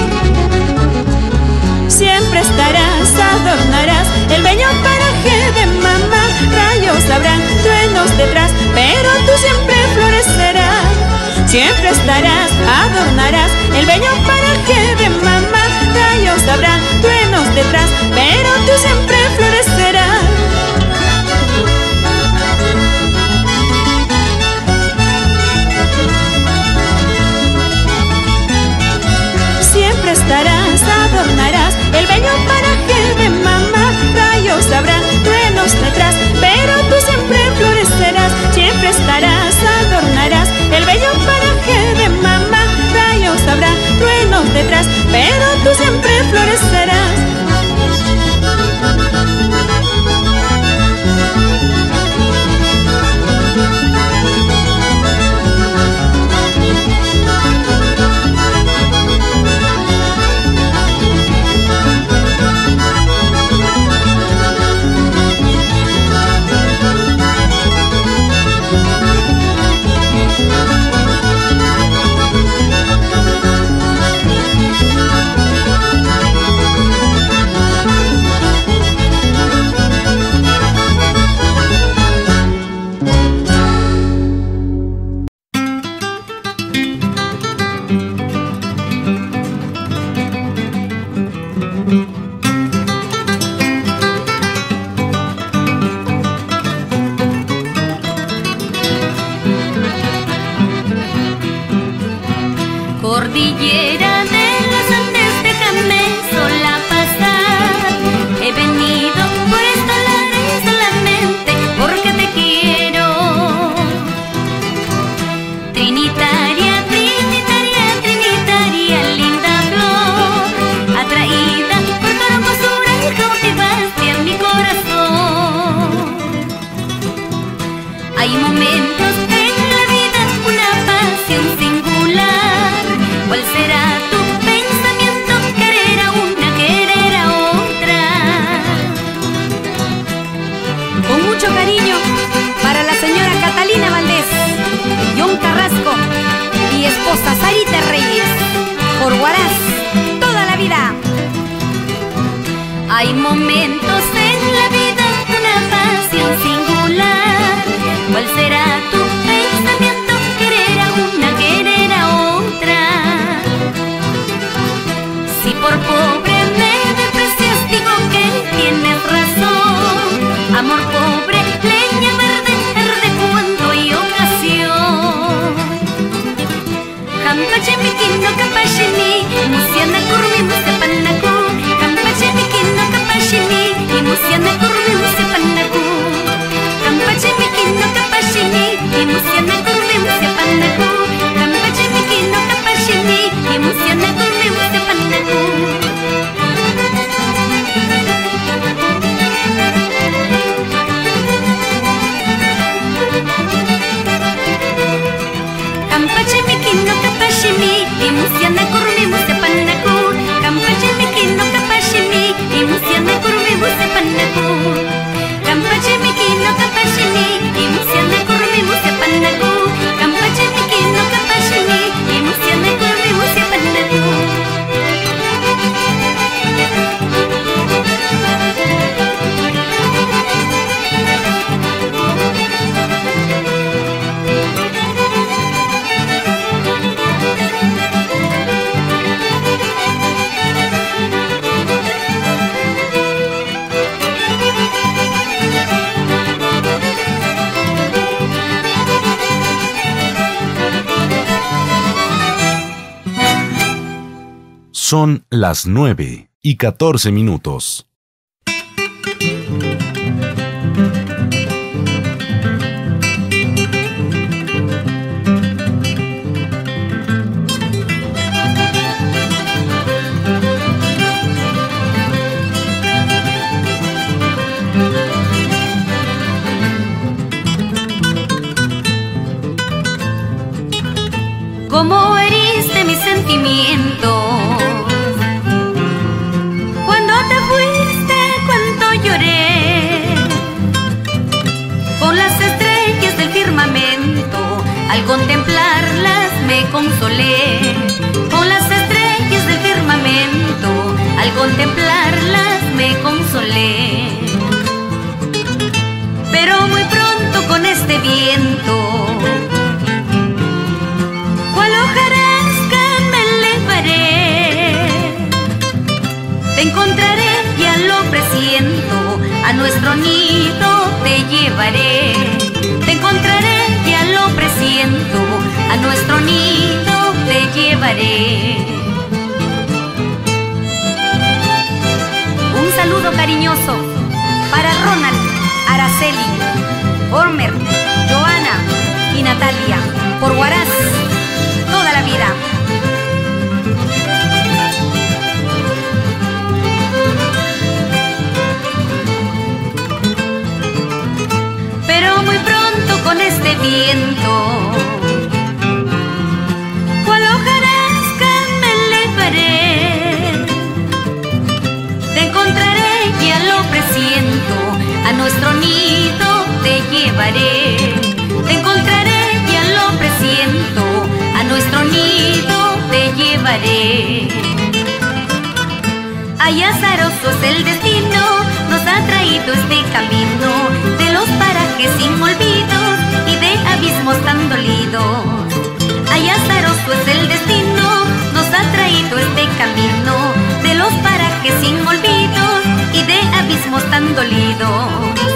Siempre estarás, adornarás el bello paraje de mamá. Rayos habrán, truenos detrás, pero tú siempre florecerás. Siempre estarás, adornarás el bello paraje de mamá. Rayos habrán, truenos detrás, pero tú siempre florecerás. Siempre estarás, adornarás el bello paraje de mamá. Rayos habrán, truenos detrás, pero tú siempre florecerás. Siempre estarás, adornarás el bello paraje de mamá. Rayos habrán, truenos detrás, pero tú siempre florecerás. Cordillera de los Andes, déjame sola pasar. He venido por estos lares solamente porque te quiero. Trinitaria, trinitaria, trinitaria, linda flor, atraída por tu hermosura y cautivaste a mi corazón. Hay momentos en la vida, una pasión singular. ¿Cuál será tu pensamiento? Querer a una, querer a otra. Con mucho cariño para la señora Catalina Valdés, John Carrasco y esposa Sarita Reyes. Por Huaraz, toda la vida. Hay momentos en la vida, una pasión singular. ¿Cuál será tu pensamiento? Querer a una, querer a otra. Si por pobre me desprecias, digo que tienes razón. Amor pobre, leña verde, verde cuando hay ocasión. Campache mikino kapashini, musiana kurmi musepanaku. Campache mikino kapashini, musiana kurmi musepanaku. Campache mikino kapashini, musiana kurmi musepanaku. Campache mikino kapashini, musiana kurmi musepanaku. Campache mikino kapashini, musiana kurmi musepanaku. Campache mikino kapashini, musiana kurmi musepanaku. Campache mikino kapashini, musiana kurmi musepanaku. Campache mikino kapashini, musiana kurmi musepanaku. Son las 9:14. contemplarlas me consolé con las estrellas del firmamento. Al contemplarlas me consolé. Pero muy pronto con este viento, cual hojarasca me elevaré. Te encontraré, ya lo presiento, a nuestro nido te llevaré. Te encontraré, ya lo presiento, a nuestro nido te llevaré. Un saludo cariñoso para Ronald, Araceli, Ormer, Joana y Natalia, por Huaraz, toda la vida. Pero muy pronto con este viento, cual hojarasca me elevaré. Te encontraré, ya lo presiento, a nuestro nido te llevaré. Te encontraré, ya lo presiento, a nuestro nido te llevaré. Ay, azaroso es el destino, nos ha traído este camino de los parajes sin olvidos y de abismos tan dolidos. Ay, azaroso es el destino, nos ha traído este camino de los parajes sin olvidos y de abismos tan dolidos.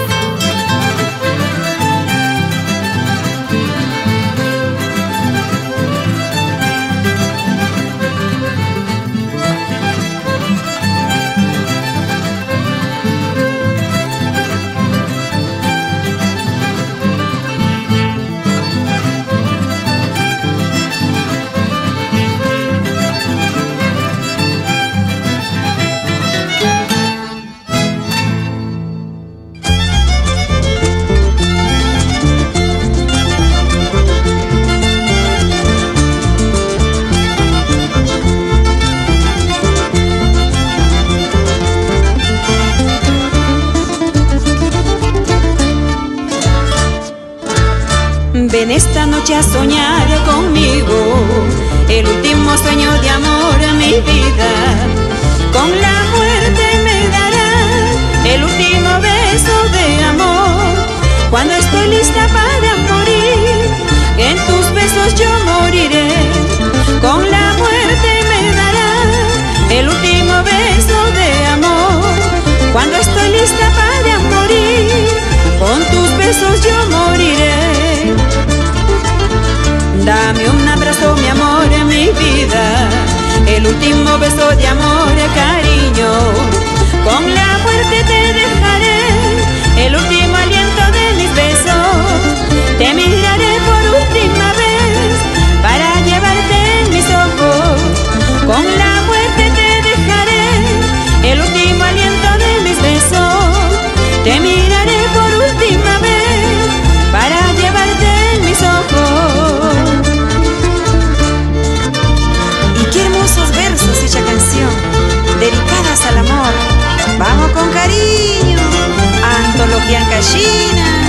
Ven esta noche a soñar conmigo, el último sueño de amor en mi vida. Con la muerte me darás el último beso de amor. Cuando estoy lista para morir, en tus besos yo moriré. Con la muerte me darás el último beso de amor. Cuando estoy lista para morir, con tus besos yo moriré. Dame un abrazo, mi amor, en mi vida, el último beso de amor, cariño. Con la muerte te dejaré el último aliento de mis besos. Te miraré por última vez para llevarte en mis ojos. Con la muerte te dejaré el último aliento de mis besos. Te miraré por última vez para llevarte en mis ojos. Y qué hermosos versos, dicha canción, dedicadas al amor. Vamos con cariño, Antología Ancashina.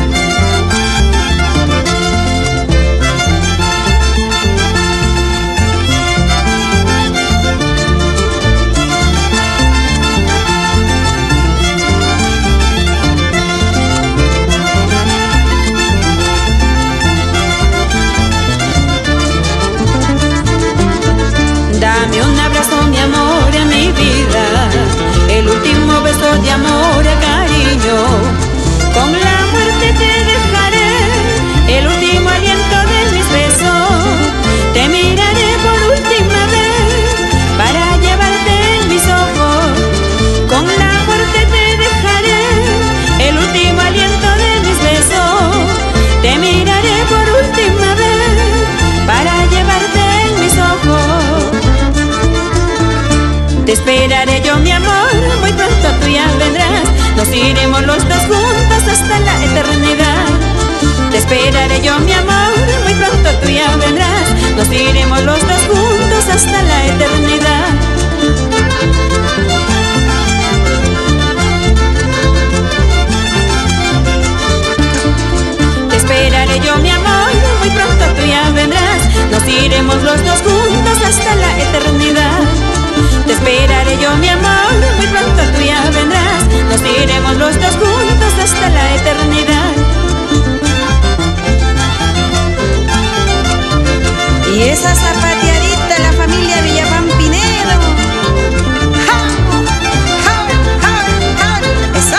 Dame un abrazo, mi amor, en mi vida, el último beso de amor, cariño. Con la muerte te dejaré el último aliento de mis besos. Te miraré por última vez para llevarte en mis ojos. Con la muerte te dejaré el último aliento de mis besos. Te miraré por última vez para llevarte en mis ojos. Te esperaré yo, mi amor, muy pronto tú ya vendrás. Nos iremos los dos juntos hasta la eternidad. Te esperaré yo, mi amor, muy pronto tú ya vendrás. Nos iremos los dos juntos hasta la eternidad. Te esperaré yo, mi amor, muy pronto tú ya iremos los dos juntos hasta la eternidad. Te esperaré yo, mi amor, muy pronto tú ya vendrás. Nos iremos los dos juntos hasta la eternidad. Y esa zapateadita, la familia Villapán Pinedo. ¡Ja! ¡Ja! ¡Ja! ¡Ja! ¡Eso!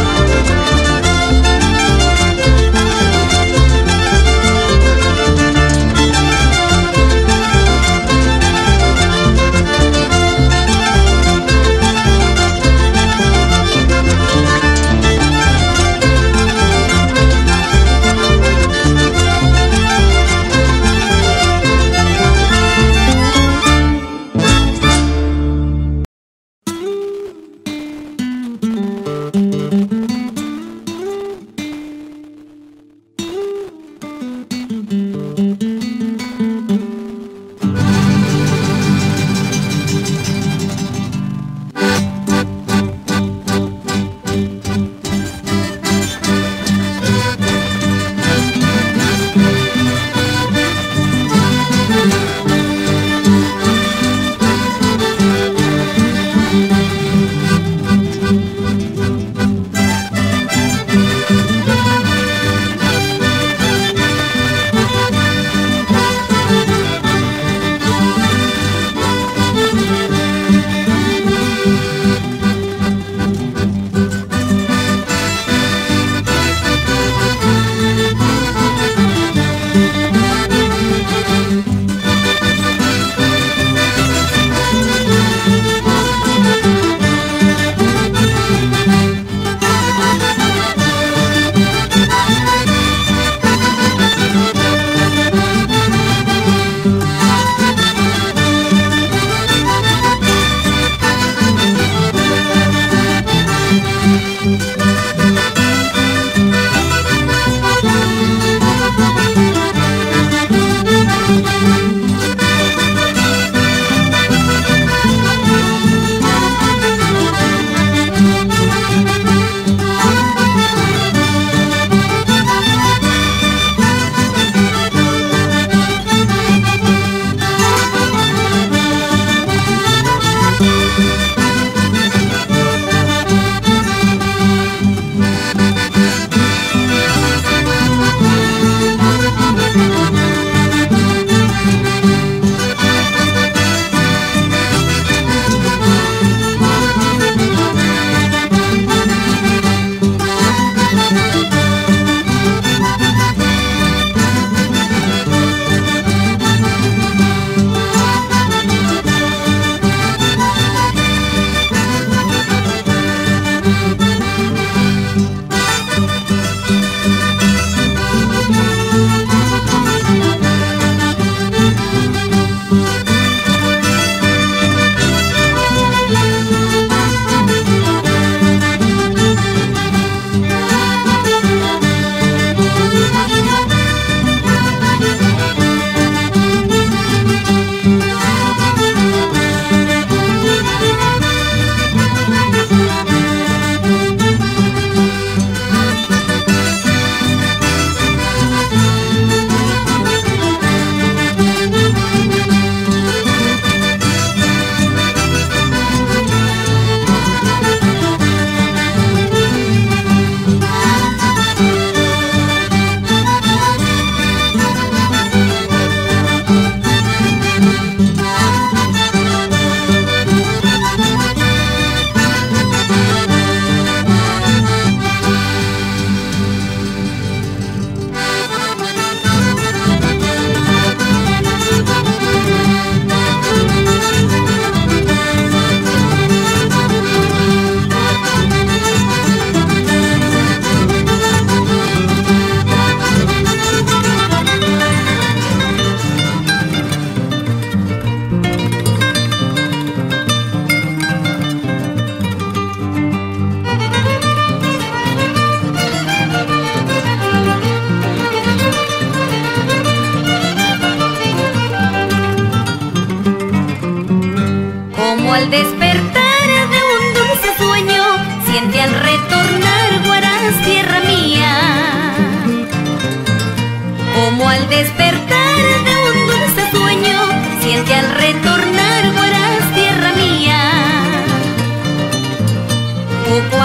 al despertar de un dulce sueño, siente al retornar Huaraz, tierra mía. Como al despertar de un dulce sueño,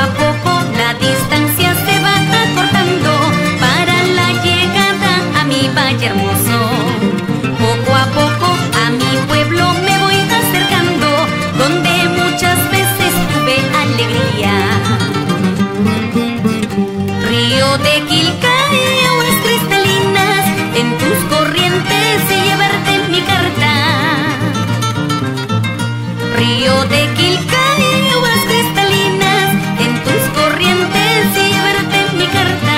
a poco la distancia se va acortando para la llegada a mi valle hermoso. Poco a poco a mi pueblo me voy acercando, donde muchas veces tuve alegría. Río de Quilcay, aguas cristalinas, en tus corrientes y llevarte mi carta. Río de Quilcay, aguas cristalinas, en tus corrientes y llevarte mi carta.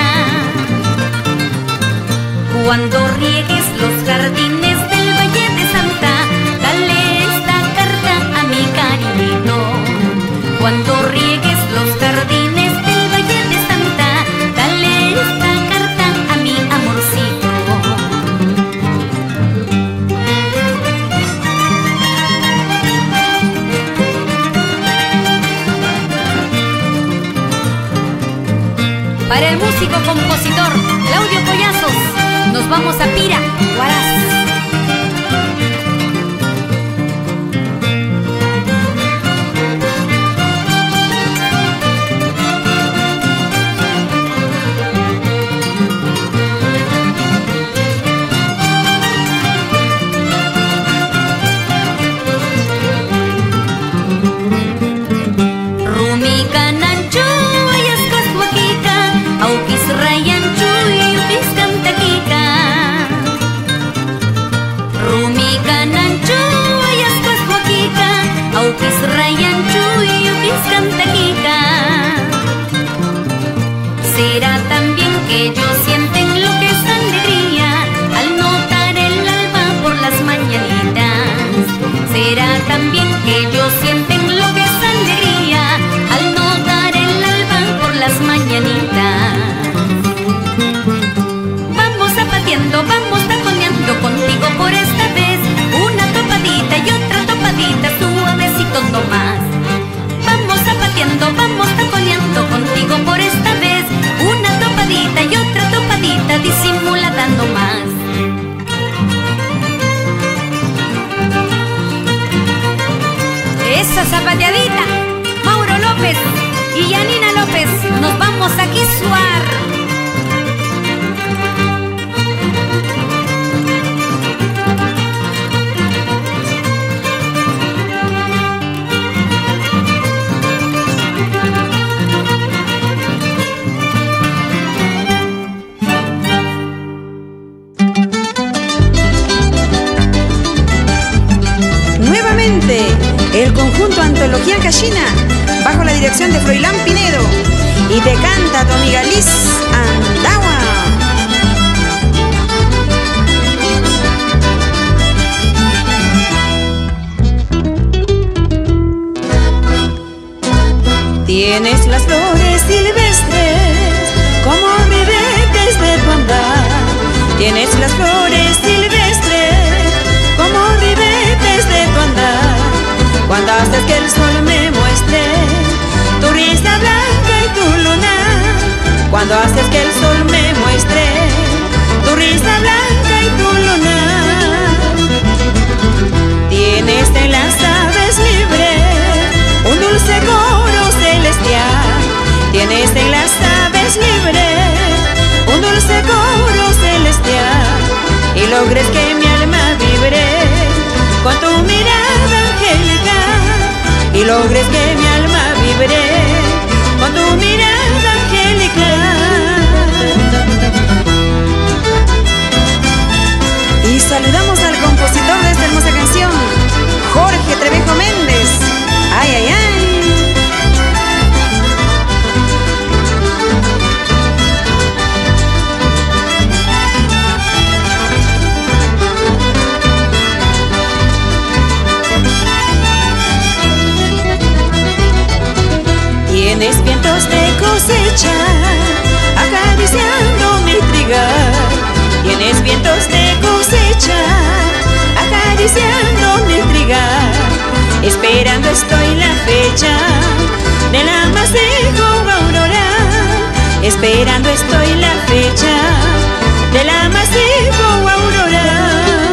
Cuando riegues los jardines del Valle de Santa, dale esta carta a mi cariñito. Cuando riegues los jardines del Valle de Santa, dale esta carta a mi amorcito. Para el músico compositor Claudio Collazos, nos vamos a Pira, Huaraz. Será también que ellos sienten lo que es alegría al notar el alba por las mañanitas. Será también que ellos sienten lo que es alegría al notar el alba por las mañanitas. Vamos zapateando, vamos taconeando contigo por esta vez. Una topadita y otra topadita, suavecito nomás. Vamos zapateando, vamos taconeando contigo por esta vez. Una topadita y otra topadita, disimulada nomás. Esa zapateadita, Mauro López y Yanina López, nos vamos a guisuar. El conjunto Antología Cachina, bajo la dirección de Froilán Pinedo, y te canta tu amiga Liz Andagua. Tienes las flores silvestres como ribetes de tu andar. Tienes las flores silvestres como ribetes de tu andar. Cuando haces que el sol me muestre tu risa blanca y tu luna. Cuando haces que el sol me muestre tu risa blanca y tu luna. Tienes en las aves libres un dulce coro celestial. Tienes en las aves libres un dulce coro celestial. Y logres que mi alma vibre con tu mirada angelical. Y logres que mi alma vibre con tu mirada angelical. Y saludamos al compositor de esta hermosa canción, Jorge Trevejo Méndez. ¡Ay, ay, ay! Tienes vientos de cosecha acariciando mi trigal. Tienes vientos de cosecha acariciando mi trigal. Esperando estoy la fecha del amasijo auroral. Esperando estoy la fecha del amasijo auroral.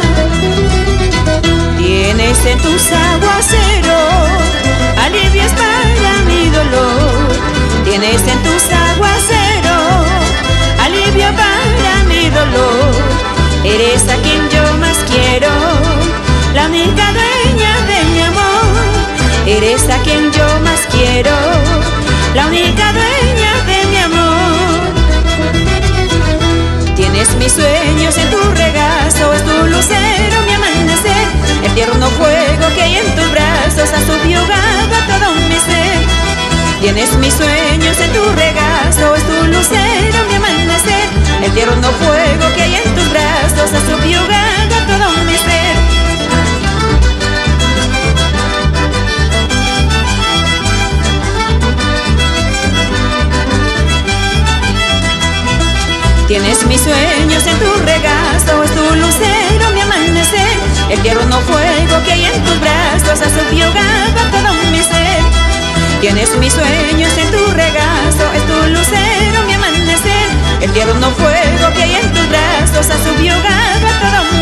Tienes en tus aguaceros alivios para mi dolor. Tienes en tus aguaceros alivio para mi dolor. Eres a quien yo más quiero, la única dueña de mi amor. Eres a quien yo más quiero, la única dueña de mi amor. Tienes mis sueños en tu regazo, es tu lucero mi amanecer. El tierno fuego que hay en tus brazos ha subyugado a todo mi ser. Tienes mis sueños en tu regazo, es tu lucero mi amanecer. El tierno fuego que hay en tus brazos ha subyugado a todo mi ser. Tienes mis sueños en tu regazo, es tu lucero mi amanecer. El tierno fuego que hay en tus brazos ha subyugado a todo mi ser. Tienes mis sueños en tu regazo, es tu lucero mi amanecer. El tierno fuego que hay en tus brazos ha subyugado a todo mi ser.